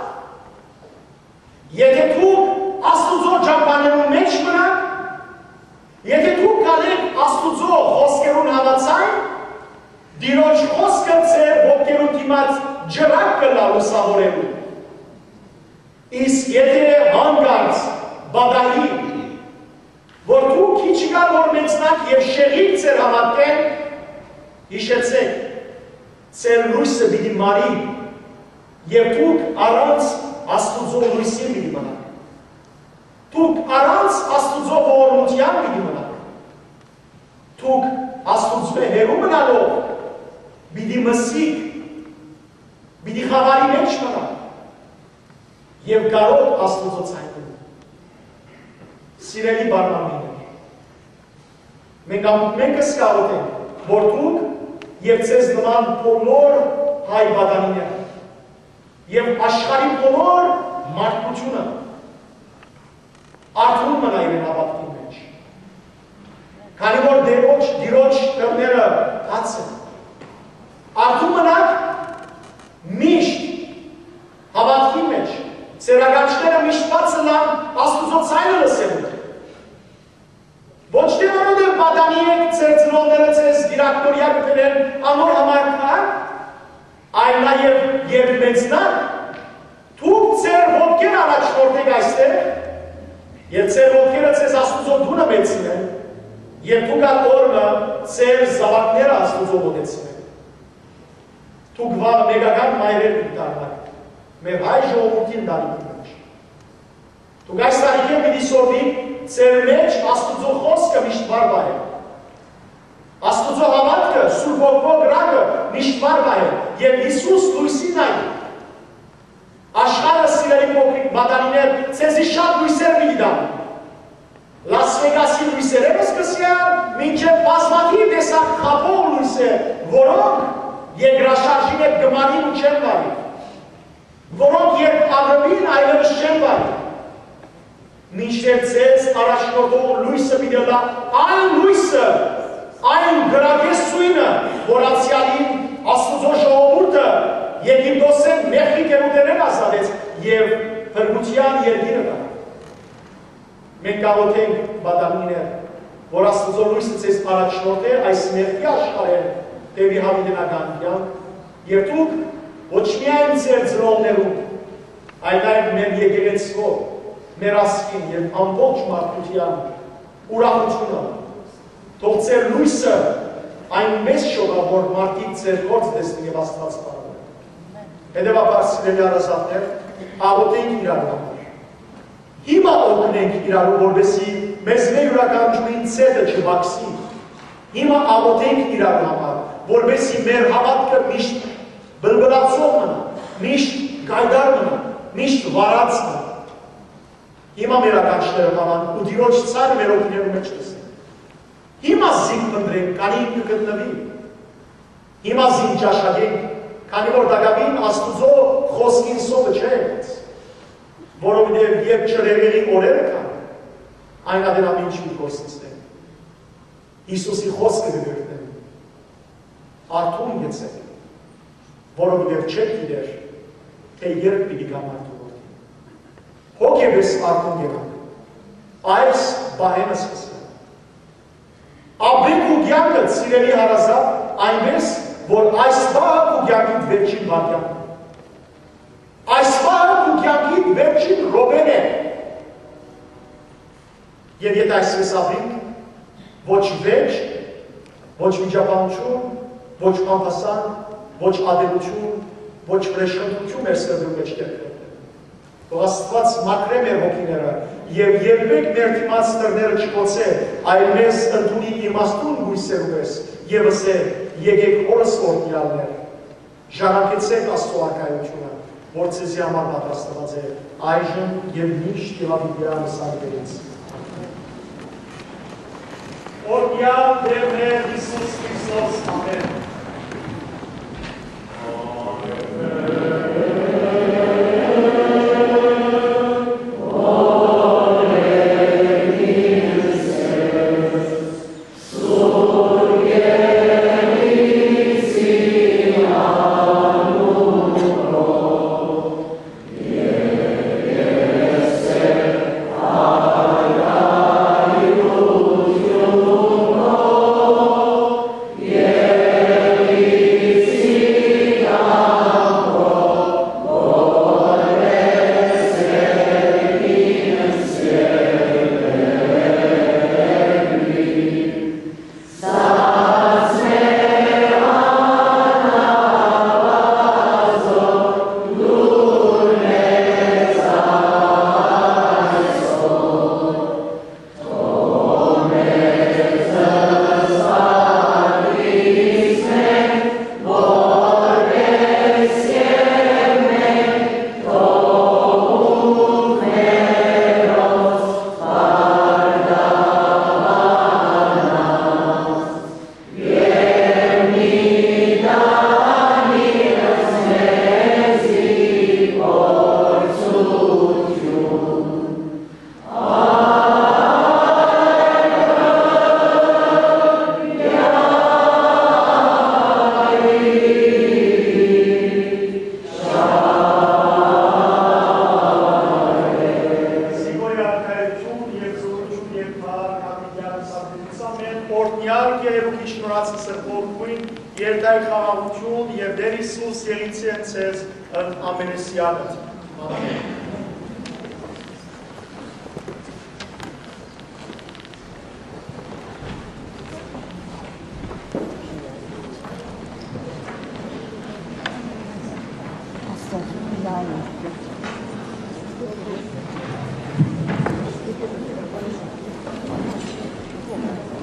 եթե դուք Աստուծո ճամփաներուն մեջ մնաք, եթե դուք կանեք Աստուծո խոսքերուն համաձայն, Տիրոջ խոսքը ձեր ոգերուն դիմաց ջրակ կլա լուսավորելու։ Իսկ եթե հանգարց բադայի, որ դուք քիչ կար որ մեծնակ և շեղիկ ձեր հավատեն, հիշեցեք, ձեր լույսը պիտի մարի և դուք առանց Աստուծո լույսի պիտի մնաք։ Դուք առանց Աստուծո ողորմության պիտի մնաք։ Դուք Աստուծո հեռու մնալով պիտի մսիկ, պիտի խավարի մեջ մնաք և կարոտ Աստուծո ցայտել։ Սիրելի բարմանիներ, մենք ամենքս կարող ենք, որ դուք և ձեզ նման բոլոր հայ բադանիներ և աշխարհի բոլոր մարդկությունը արդուն մնա իրեն հավատքի մեջ։ Քանի որ դերոջ, դիրոջ կրները հաց են, արդուն մնաք միշտ հավատքի մեջ, ձեր ագանչները միշտ բաց լան Աստուծո ցայնը լսելու։ Ոչ թե որովհետև բադանի եք ձեր ծնողները ձեզ դիրակտորյա կբերեն անոր համար կար, այլ նաև երբ մեծնակ, դուք ձեր ոտքեր առաջնորդեք այստեղ, և ձեր ոտքերը ձեզ Աստուծո դունը մեծնեն, և դուք ալ օրը ձեր զավակները Աստուծո մոտեցնեն։ Դուք վաղ մեգական մայրեր կդառնաք, մեր հայ ժողովրդին դարիքի մեջ։ Դուք այս տարիքին պիտի սովորեք ձեր մեջ Աստուծո խոսքը միշտ վար բահել։ Աստուծո հավատքը, Սուրբ Հոգու գրակը միշտ վար բահել և Հիսուս լույսին այն։ Աշխարհը սիրելի փոքրիկ բադանիներ ձեզի շատ լույսեր պիտի տան։ Լաս Վեգասի լույսերը սկսյալ մինչև բազմաթիվ տեսակ խաբող լույսեր, որոնք երկրաշարժին հետ գմանին ու չեն վարի, որոնք երբ աղրվին այլևս չեն վարի։ Մինչև ձեզ առաջնորդող լույսը պիտի լա այն լույսը, այն գրագեսույնը, որ անցյալին Աստուծո ժողովուրդը Եգիպտոսեն մեղքի գերուտերեն ազատեց, եւ փրկության երկիրը կա։ Մենք կարող ենք բադամիներ, որ Աստծո լույսը ցես առաջնորդ է այս մեղքի աշխարհին, դեպի հավիտենականության, եւ դուք ոչ միայն ձեր ծնողներում, այլ նաեւ մեր եկեղեցու, մեր ասկին եւ ամբողջ մարդկության ուրախությունը, թող ձեր լույսը այնպես շողա, որ մարդիկ ձեր գործ տեսնեն եւ Աստված բարը։ Հետևաբար սիրելի հարազատներ, աղոթենք իրար համար։ Հիմա օգնենք իրարու, որպեսզի մեզ մեր յուրաքանչյուրին ցետը չվաքսի։ Հիմա աղոթենք իրար համար, որպեսզի մեր հավատքը միշտ բլբլացող մնա, միշտ գայդար մնա, միշտ վարած մնա։ Հիմա մեր ականջները մանան ու Տիրոջ ցանը մեր օգնելու մեջ տեսնեն։ Հիմա զինք փնտրենք, քանի կգտնվի։ Հիմա զինք ճաշակենք, քանի որ դակավին Աստուծո խոսքին սովը չէ, որովհետև երբ չրևերի օրերը կան, այն adենամին չի խոսքստեն։ Հիսուսի խոսքը գվերտնեն, արթուն գեցեք, որովհետև չեք իրեր, թե երբ պիտի կամ արթուն որդին։ Հոգևես արթուն գերանք, այս բարենը սկսեն։ Ապրենք ու կյանքը սիրելի հարազատ, այնպես, որ այս բաղը ու կյանքիդ վերջին վարկյան։ Այս բաղը ու կյանքիդ վերջին ռոբեն է։ Եվ եթե այսպես ապրենք, ոչ վերջ, ոչ միջապանություն, ոչ պանպասան, ոչ ադելություն, ոչ վրեժխնդրություն մեր սրդում մեջ տերպել։ Որ Աստված մաքրե մեր հոգիները եւ երբեք մեր դիմաց սրները չկոցե, այլ մեզ ընդունի իմաստուն հույսերով ես եւ ասե եկեք օրս օրդյալներ, ժառանգեցեք Աստծո արքայությունը, որ ցեզի համար պատրաստված է այժմ եւ միշտ եւ ապիդյան սարքերից։ Օրդյալ դեր մեր Հիսուս Քրիստոս, ամեն։ Thank you.